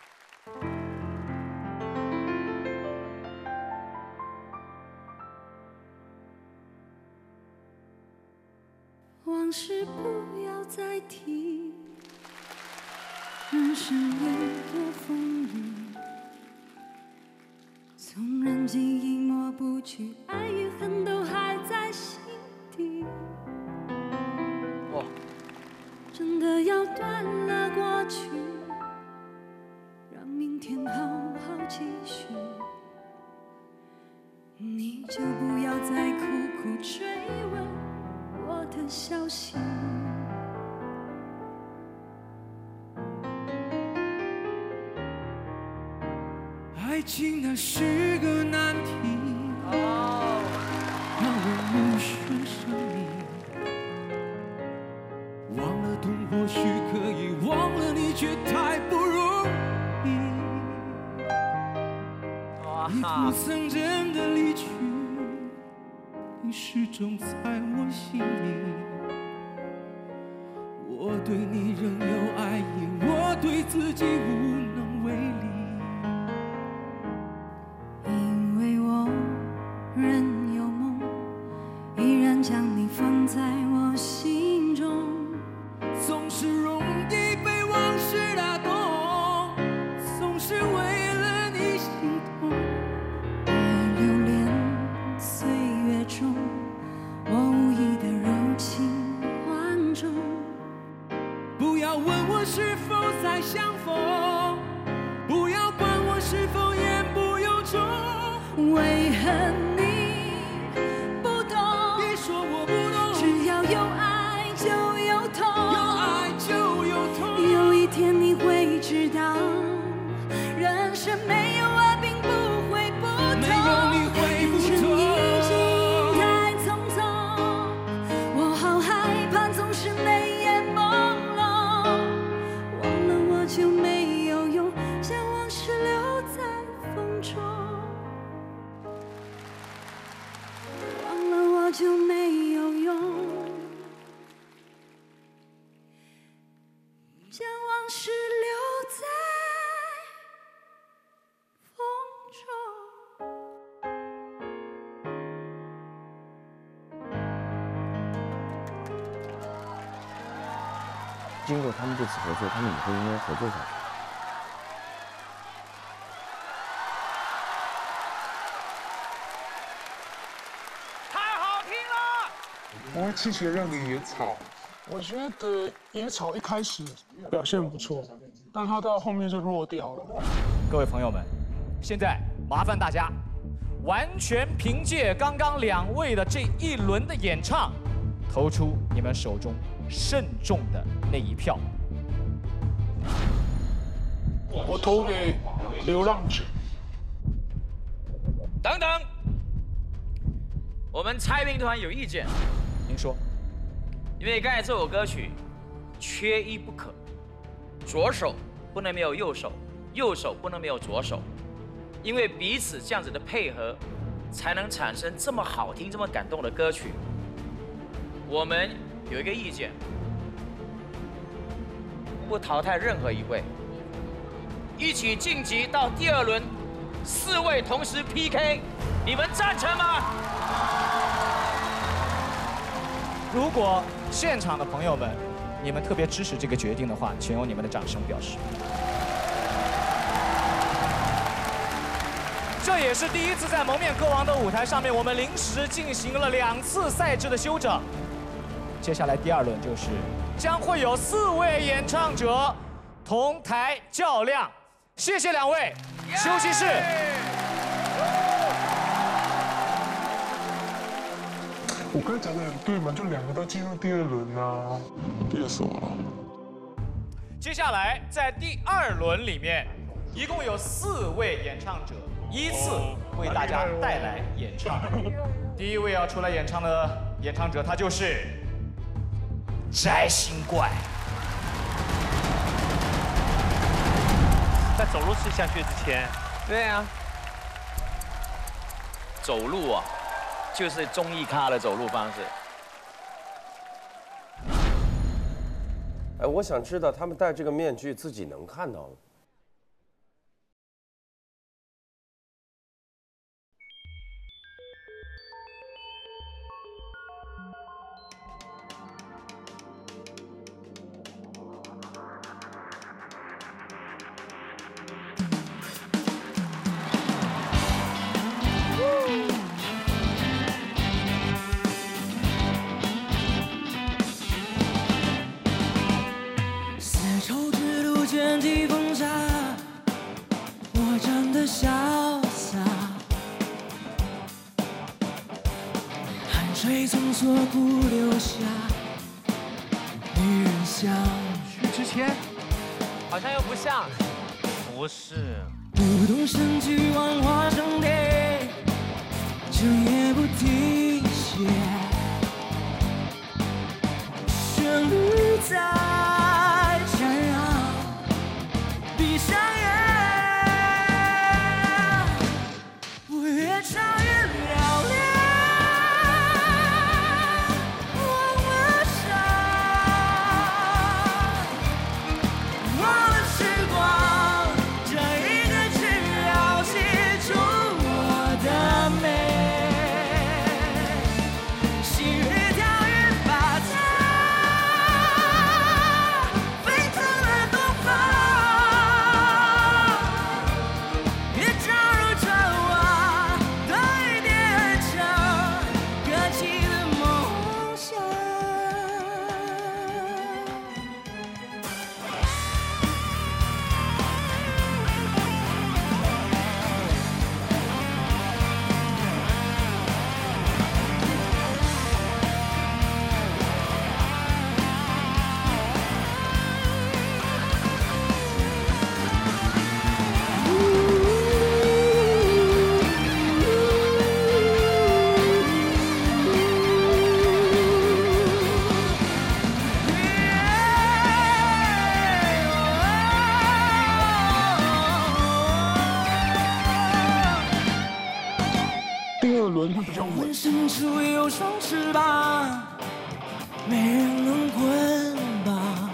往事不要再提，人生有多风雨，纵然记忆抹不去，爱与恨都还在心底。 哇！ 真的要断了过去，让明天好好继续。你就不要再苦苦追问我的消息。 爱情它是个难题，让人无需生命。忘了痛或许可以，忘了你却太不容易。你不曾真的离去，你始终在我心里。我对你仍有爱意，我对自己无能为力。 因为我仍有梦，依然将你放在我心中。 总是容易被往事打动，总是为了你心痛。 别留恋岁月中我无意的柔情万种。 不要问我是否再相逢，不要管我是否言不由衷。 为何你不懂？ 别说我不懂。 只要有爱就有痛， 有爱就有痛。 有一天你会知道，人生没有我并不会不同。 没有你会不同。 已经太匆匆，我好害怕总是泪眼朦胧。忘了我就没有用，将往事留在风中。忘了我就没有用，将往事留在风中。 经过他们这次合作，他们以后应该合作下去。 太好听了！ 我会期许让给野草。 我觉得野草一开始表现不错，但他到后面就弱掉了。 各位朋友们，现在麻烦大家，完全凭借刚刚两位的这一轮的演唱，投出你们手中慎重的那一票。 我投给流浪者。 等等，我们猜评团有意见。 您说。 因为刚才这首歌曲缺一不可，左手不能没有右手，右手不能没有左手，因为彼此这样子的配合，才能产生这么好听、这么感动的歌曲。我们有一个意见，不淘汰任何一位，一起晋级到第二轮，四位同时 P K， 你们赞成吗？ 如果现场的朋友们，你们特别支持这个决定的话，请用你们的掌声表示。这也是第一次在蒙面歌王的舞台上面，我们临时进行了两次赛制的休整。接下来第二轮就是将会有四位演唱者同台较量。谢谢两位，休息室。 我刚才讲的很对嘛，就两个都进入第二轮啊，别说了。 接下来在第二轮里面，一共有四位演唱者依次为大家带来演唱。第一位要出来演唱的演唱者，他就是摘星怪。 在走路是下去之前， 对啊， 走路啊，就是综艺咖的走路方式。 哎，我想知道他们戴这个面具自己能看到吗？ 丝绸之路卷起风沙，我站得潇洒，汗水从锁骨流下，女人像薛之谦， 好像又不像。 不是。 不动声曲万花成蝶，整夜不停歇，旋律在缠绕，闭上眼，我越唱越嘹亮，忘了伤，忘了时光，这一个只要记住我的美。心越跳越发烫，沸腾了东方，越加入这我对第二场歌姬的梦想。 第二轮会比较稳。 浑身处有双翅膀，没人能捆绑，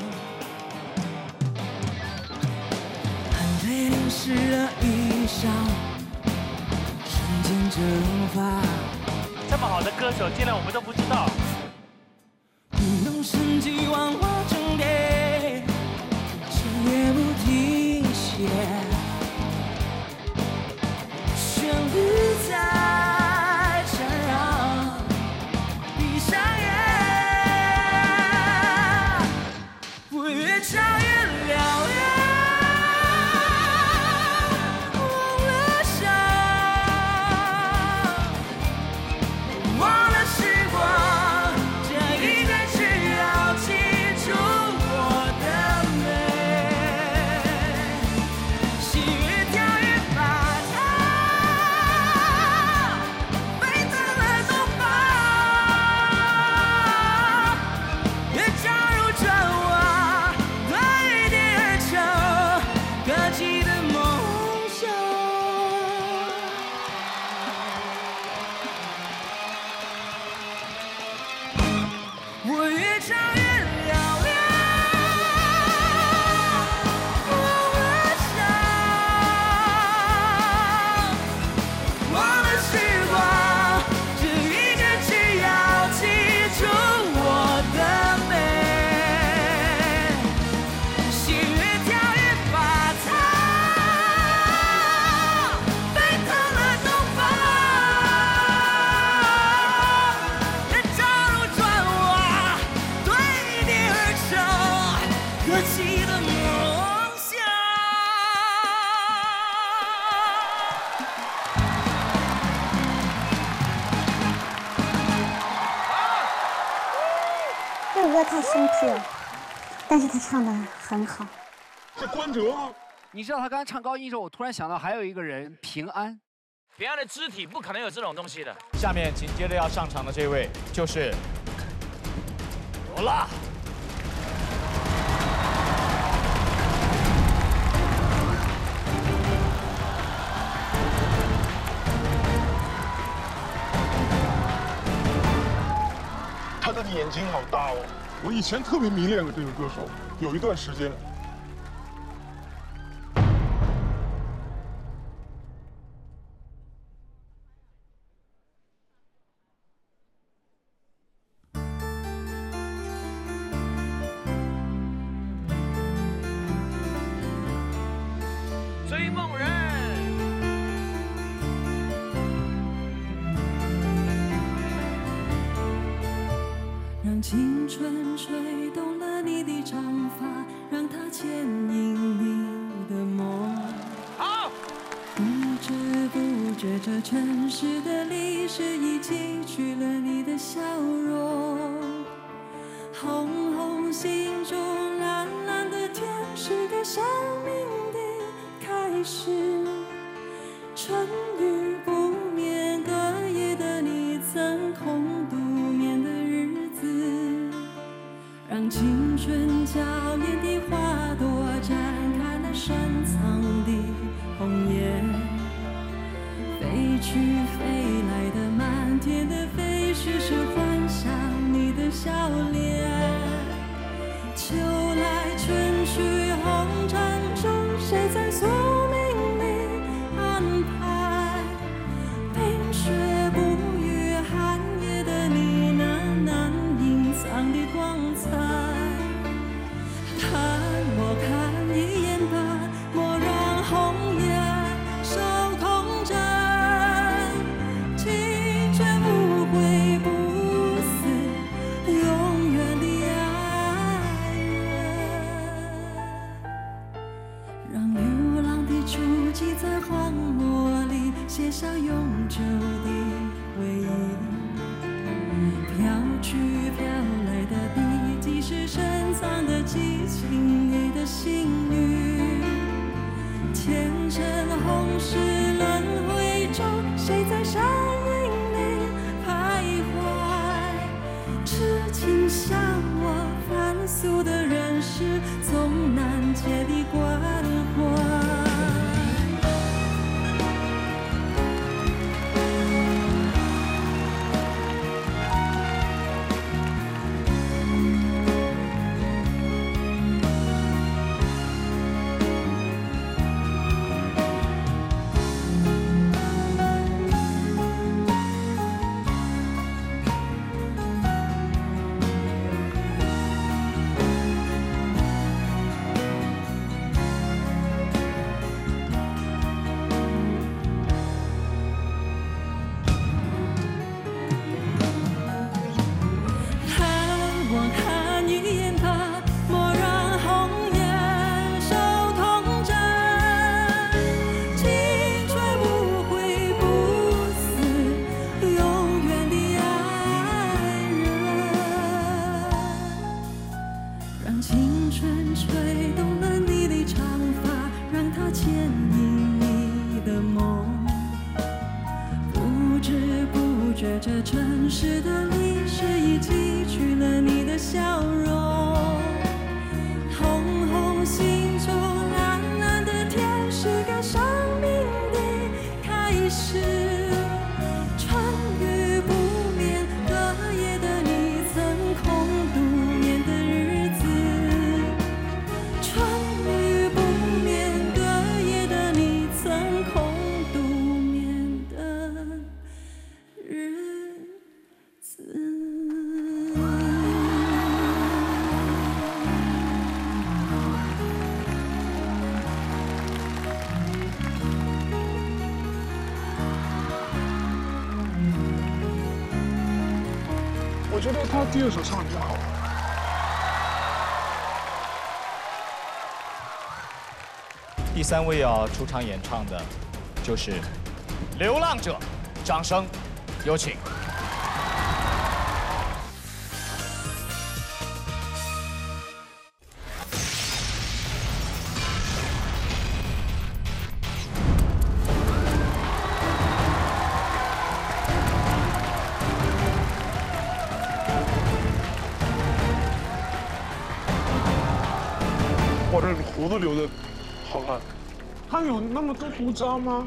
汗水淋湿了衣裳，瞬间蒸发。 这么好的歌手，竟然我们都不知道。 不能升级万花成蝶，整夜不停歇，旋律在缠绕，闭上眼，我越唱越嘹亮，忘了伤，忘了时光，这一个只要记住我的美，心越跳越发烫，沸腾了东方，越加入这我对第二场歌姬的梦想。我越唱越嘹亮，忘了伤，忘了时光，这一个只要记住我的美，心越跳越发烫，沸腾了东方，越加入转我对第二场歌姬的梦想。 这首歌太生僻了，但是他唱的很好。 是关喆吗？ 你知道他刚才唱高音的时候，我突然想到还有一个人，平安。 平安的肢体不可能有这种东西的。 下面紧接着要上场的这位就是罗拉。 他的眼睛好大哦。 我以前特别迷恋的这个歌手，有一段时间。 追梦人。 让青春吹动了你的长发，让它牵引你的梦。 好。 不知不觉，这城市的历史已记取了你的笑容。红红心中蓝蓝的天，是个生命的开始。春雨不眠，隔夜的你曾空独眠的日子，让青春娇艳的花朵绽开了深藏的红叶。飞去飞来的满天的飞絮，是幻想你的笑脸。秋来春去红尘中，谁在宿命里安排？冰雪不语寒夜的你，那难隐藏的光彩。看我看一眼吧，莫让红颜守空枕。情却无悔不死，永远的爱人。让流浪的足迹在荒漠里写下永久的回忆。飘去飘来的笔迹，是深藏的激情你的心语。前尘红世轮回中，谁在山影里徘徊？痴情像我，凡俗的人世，总难解的关怀。这城市的历史已记取了你的笑容。红红心中蓝蓝的天，是个生命的开始。春雨不眠，隔夜的你曾空独眠的日子。春雨不眠，隔夜的你曾空独眠的日子。 我觉得他第二首唱的挺好的。 第三位要出场演唱的，就是《流浪者》，掌声有请。 哇，这胡子留的好看，他有那么多胡渣吗？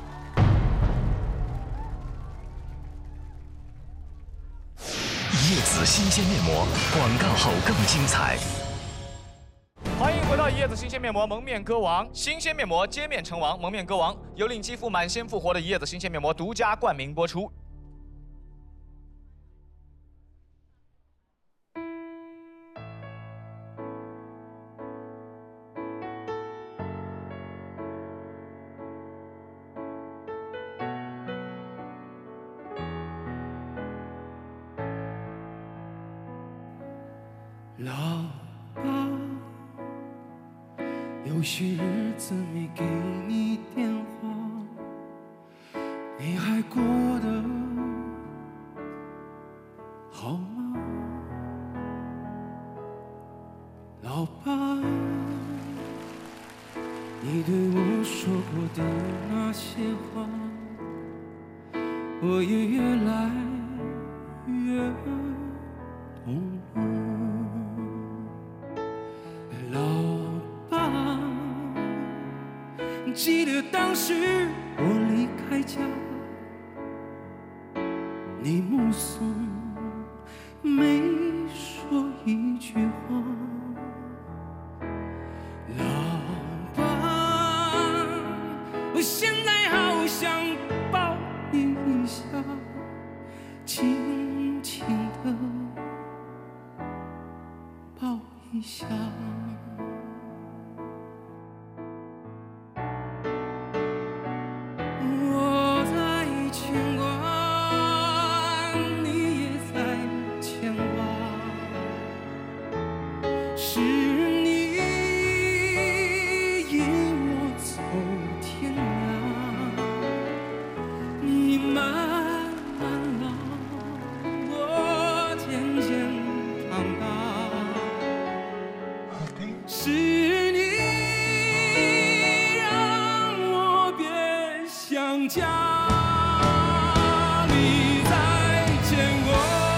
夜色子新鲜面膜，广告后更精彩。 欢迎回到一叶子新鲜面膜蒙面歌王，新鲜面膜揭面成王，蒙面歌王由令肌肤满鲜复活的一叶子新鲜面膜独家冠名播出。 老爸，有些日子没给你电话，你还过得好吗？老爸，你对我说过的那些话，我也越来越懂了。老爸，记得当时我离开家，你目送，没说一句话。老爸，我现在好想抱你一下，轻轻地抱一下。我在牵挂，你也在牵挂，是你引我走天涯，你慢慢老，我渐渐长大，是你让我别想家。你在牵挂，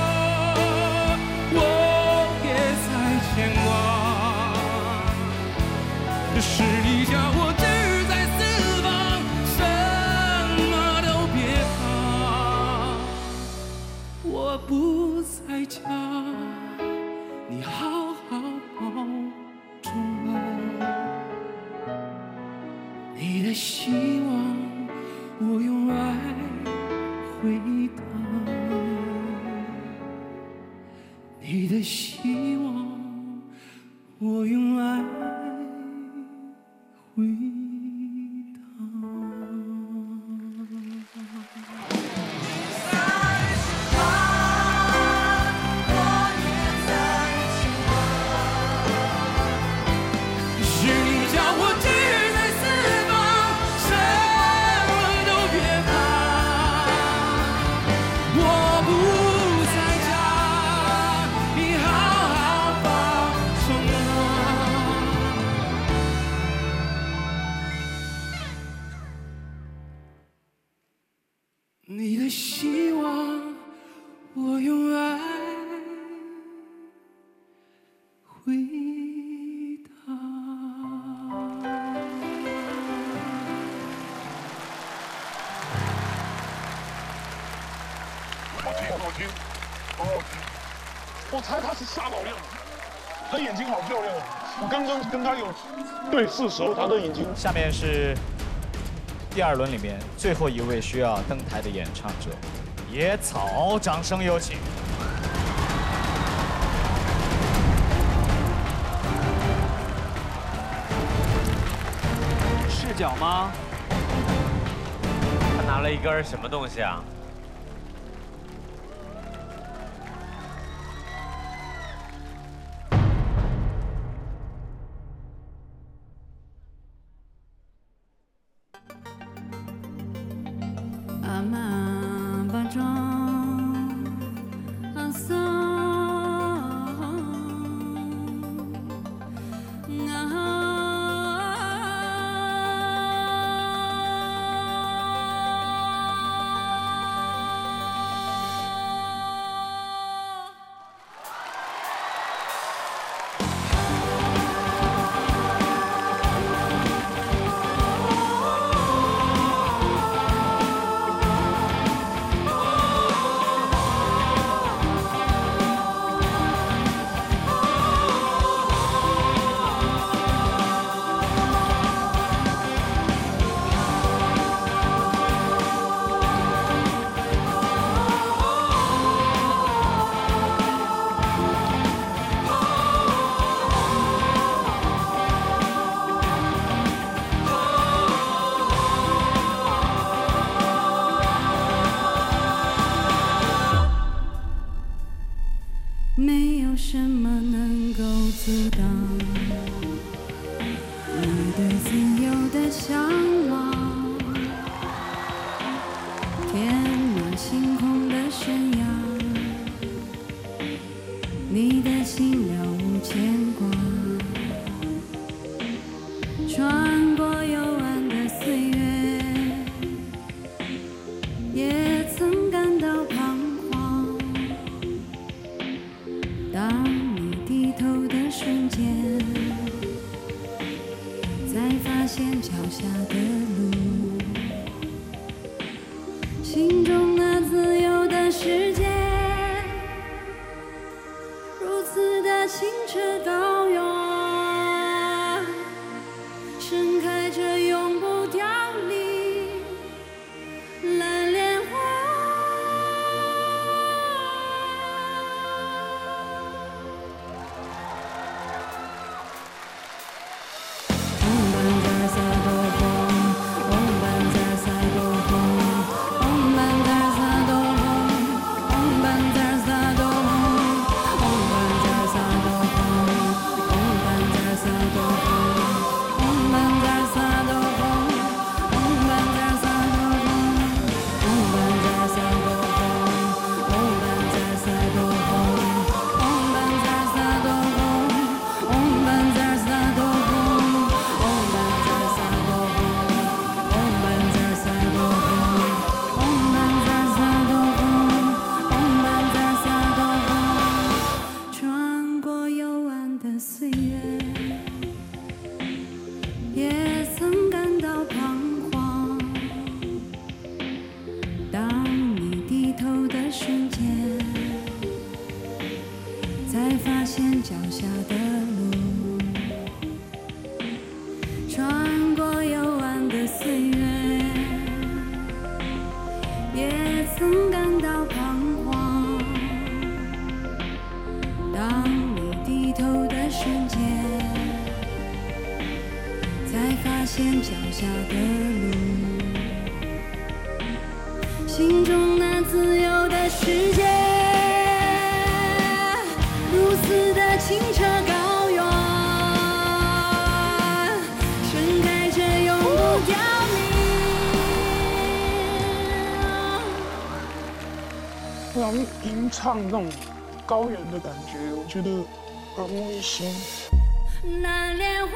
我也在牵挂，是你叫我志在四方，什么都别怕。我不在家，你好好保重啊。你的希望，我用爱回答。你的希望，我用爱回是你叫我志在四方，什么都别怕。我不在家，你好好保重啊。你的希望，我用爱回答。 好听，好听，好好听。我猜他是沙宝亮，他眼睛好漂亮。我刚刚跟他有对视时候，他的眼睛。 下面是第二轮里面最后一位需要登台的演唱者，野草，掌声有请。 视角吗？ 他拿了一根什么东西啊？ 阿妈巴掌阿桑下的路，心中那自由的世界，如此的清澈高远，盛开着永不凋零蓝莲花。红伴在撒朵红，红伴在撒朵红，红伴在撒朵红，红伴在撒朵红，红伴在撒朵红，红伴在撒朵红，红伴在撒朵红，红伴在撒朵红，红伴在撒朵红，红伴在撒朵红，红伴在撒朵红，红伴在撒朵红。穿过幽暗的岁月，也曾感到彷徨。当你低头的瞬间，才发现脚下的路。穿过幽暗的岁月，也曾感到彷徨。当你低头的瞬间，才发现脚下的路，心中那自由的世界，如此的清澈高远，盛开着永不凋零。 我想吟唱那种高原的感觉，我觉得耳目一新。 蓝莲花。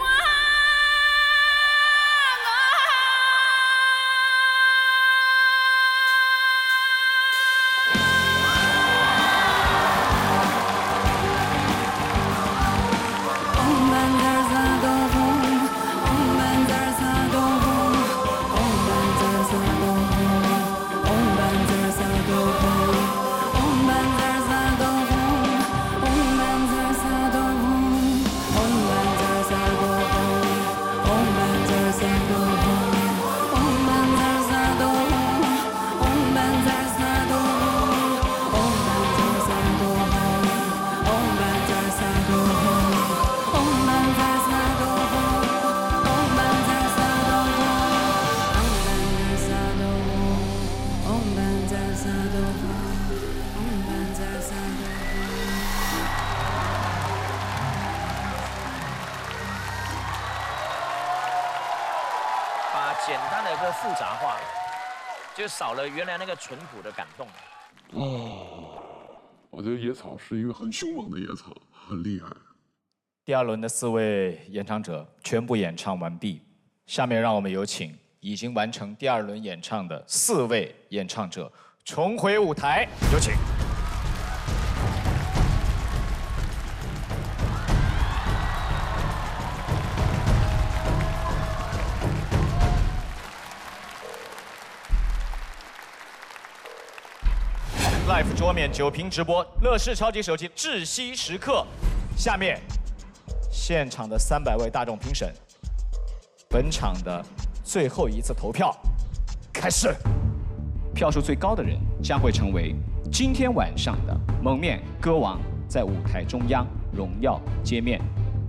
把简单的歌复杂化，就少了原来那个淳朴的感动。 哦，我觉得野草是一个很凶猛的野草，很厉害。 第二轮的四位演唱者全部演唱完毕，下面让我们有请已经完成第二轮演唱的四位演唱者重回舞台，有请。Live 桌面酒瓶直播，乐视超级手机窒息时刻。下面，现场的三百位大众评审，本场的最后一次投票开始。票数最高的人将会成为今天晚上的蒙面歌王，在舞台中央荣耀揭面。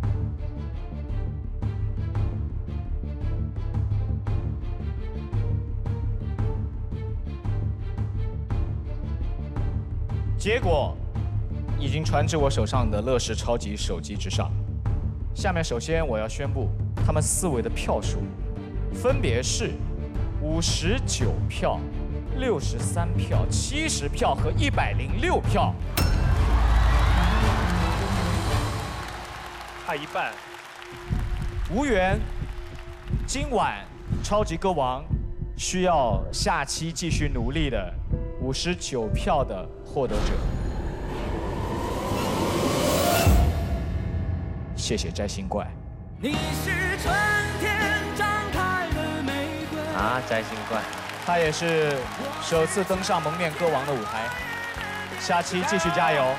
结果已经传至我手上的乐视超级手机之上。下面首先我要宣布他们四位的票数，分别是五十九票、六十三票、七十票和一百零六票。 差一半。 无缘，今晚超级歌王需要下期继续努力的五十九票的获得者。谢谢摘星怪。 你是春天张开的啊，摘星怪， 他也是首次登上蒙面歌王的舞台。下期继续加油！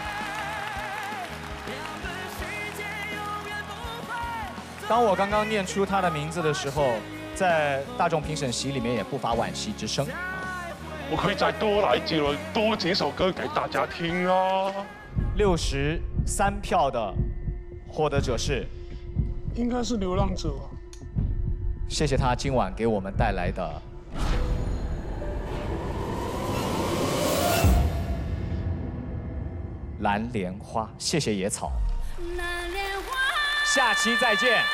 当我刚刚念出他的名字的时候，在大众评审席里面也不乏惋惜之声。 我可以再多来几轮，多几首歌给大家听啊！ 六十三票的获得者是， 应该是流浪者。 谢谢他今晚给我们带来的蓝莲花，谢谢野草。下期再见。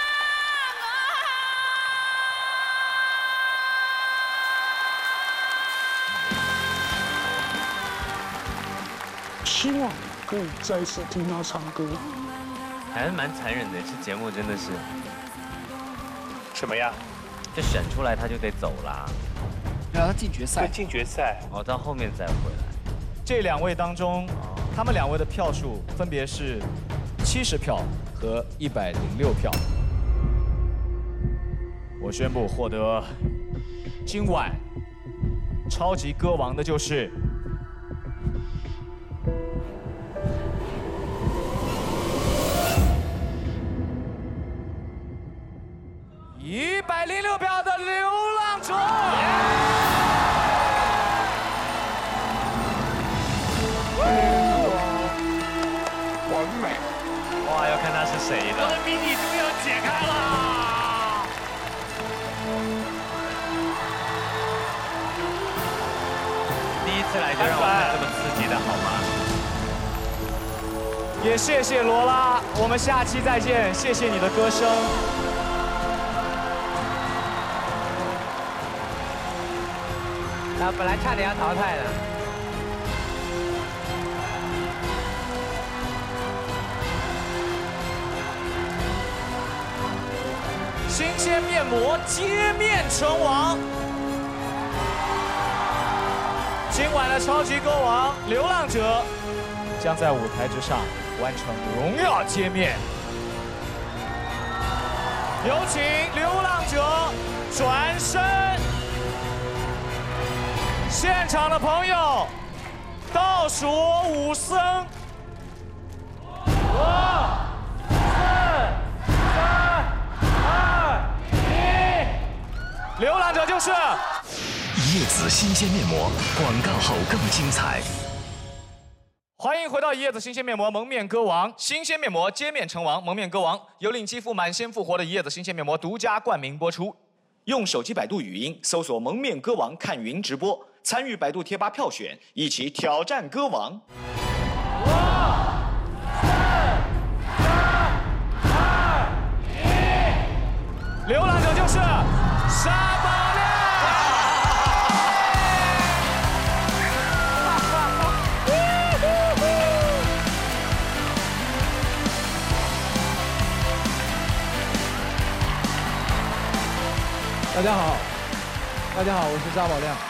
希望可以再次听他唱歌。 还是蛮残忍的，这节目真的是。 什么呀？ 就选出来他就得走啦。 对啊，他进决赛。 对，进决赛。 哦，到后面再回来。 这两位当中，他们两位的票数分别是七十票和一百零六票。我宣布获得今晚超级歌王的就是一百零六票的流浪者。 完美！ 哇，要看他是谁的。 我的谜底终于要解开了。 第一次来就让我看这么刺激的好吗？ 也谢谢罗拉，我们下期再见，谢谢你的歌声。 啊，本来差点要淘汰的。 新鲜面膜揭面成王，今晚的超级歌王流浪者将在舞台之上完成荣耀揭面。有请流浪者转身，现场的朋友倒数五声，五、四、三、二、一，流浪者就是叶子新鲜面膜，广告后更精彩。 欢迎回到一叶子新鲜面膜蒙面歌王，新鲜面膜揭面成王，蒙面歌王由令肌肤满鲜复活的一叶子新鲜面膜独家冠名播出。用手机百度语音搜索蒙面歌王看云直播，参与百度贴吧票选，一起挑战歌王。五、四、三、二、一，流浪者就是沙宝亮。 大家好，大家好，我是沙宝亮。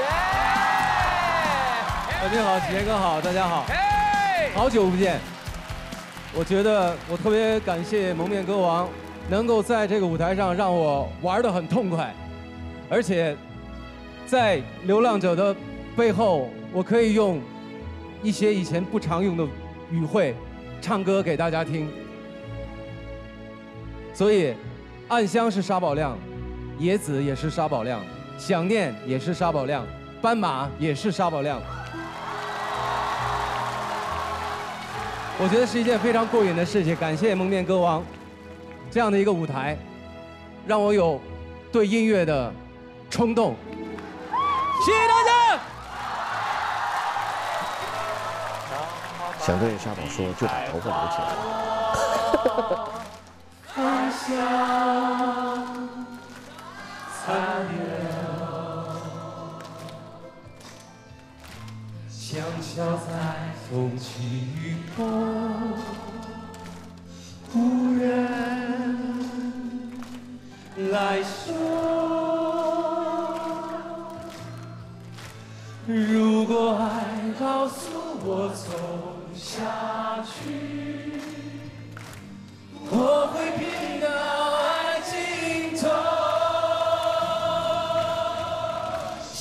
大家好，启贤哥好，大家好，好久不见。我觉得我特别感谢蒙面歌王，能够在这个舞台上让我玩得很痛快，而且在流浪者的背后，我可以用一些以前不常用的语汇唱歌给大家听。所以，暗香是沙宝亮。野子也是沙宝亮，想念也是沙宝亮，斑马也是沙宝亮。我觉得是一件非常过瘾的事情，感谢蒙面歌王这样的一个舞台，让我有对音乐的冲动。谢谢大家。 想对沙宝说，就把头发留起来。 暗香残留，香消在风起雨后，忽然来说，如果爱告诉我走下去，我会拼到爱尽头。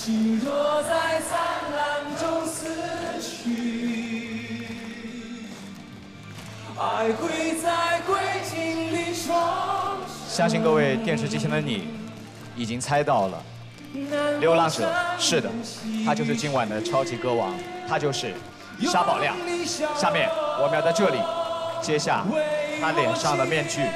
心若在灿烂中死去，爱会在归尽里双手。 相信各位电视机前的你，已经猜到了，流浪者是的，他就是今晚的超级歌王，他就是沙宝亮。下面我们要在这里揭下他脸上的面具。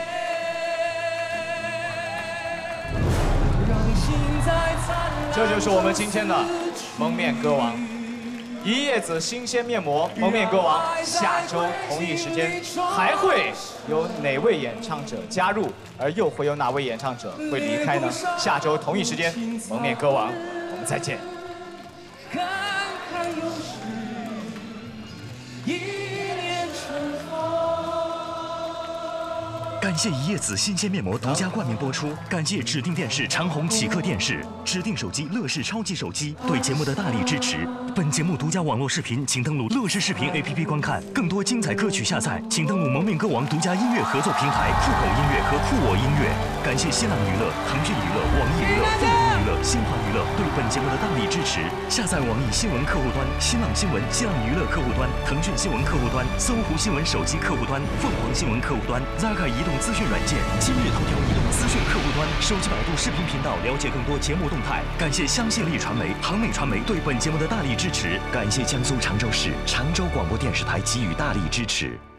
这就是我们今天的蒙面歌王，一叶子新鲜面膜蒙面歌王。下周同一时间还会有哪位演唱者加入，而又会有哪位演唱者会离开呢？下周同一时间蒙面歌王，我们再见。 看看有时一念成风。 感谢一叶子新鲜面膜独家冠名播出，感谢指定电视长虹启客电视、指定手机乐视超级手机对节目的大力支持。本节目独家网络视频，请登录乐视视频 A P P 观看。更多精彩歌曲下载，请登录蒙面歌王独家音乐合作平台酷狗音乐和酷我音乐。感谢新浪娱乐、腾讯娱乐、网易娱乐、凤凰娱乐、新华娱乐对本节目的大力支持。下载网易新闻客户端、新浪新闻、新浪娱乐客户端、腾讯新闻客户端、搜狐新闻手机客户端、凤凰新闻客户端、Zaga 移动资讯软件、今日头条移动资讯客户端、手机百度视频频道，了解更多节目动态。感谢香榭丽传媒、航美传媒对本节目的大力支持。感谢江苏常州市常州广播电视台给予大力支持。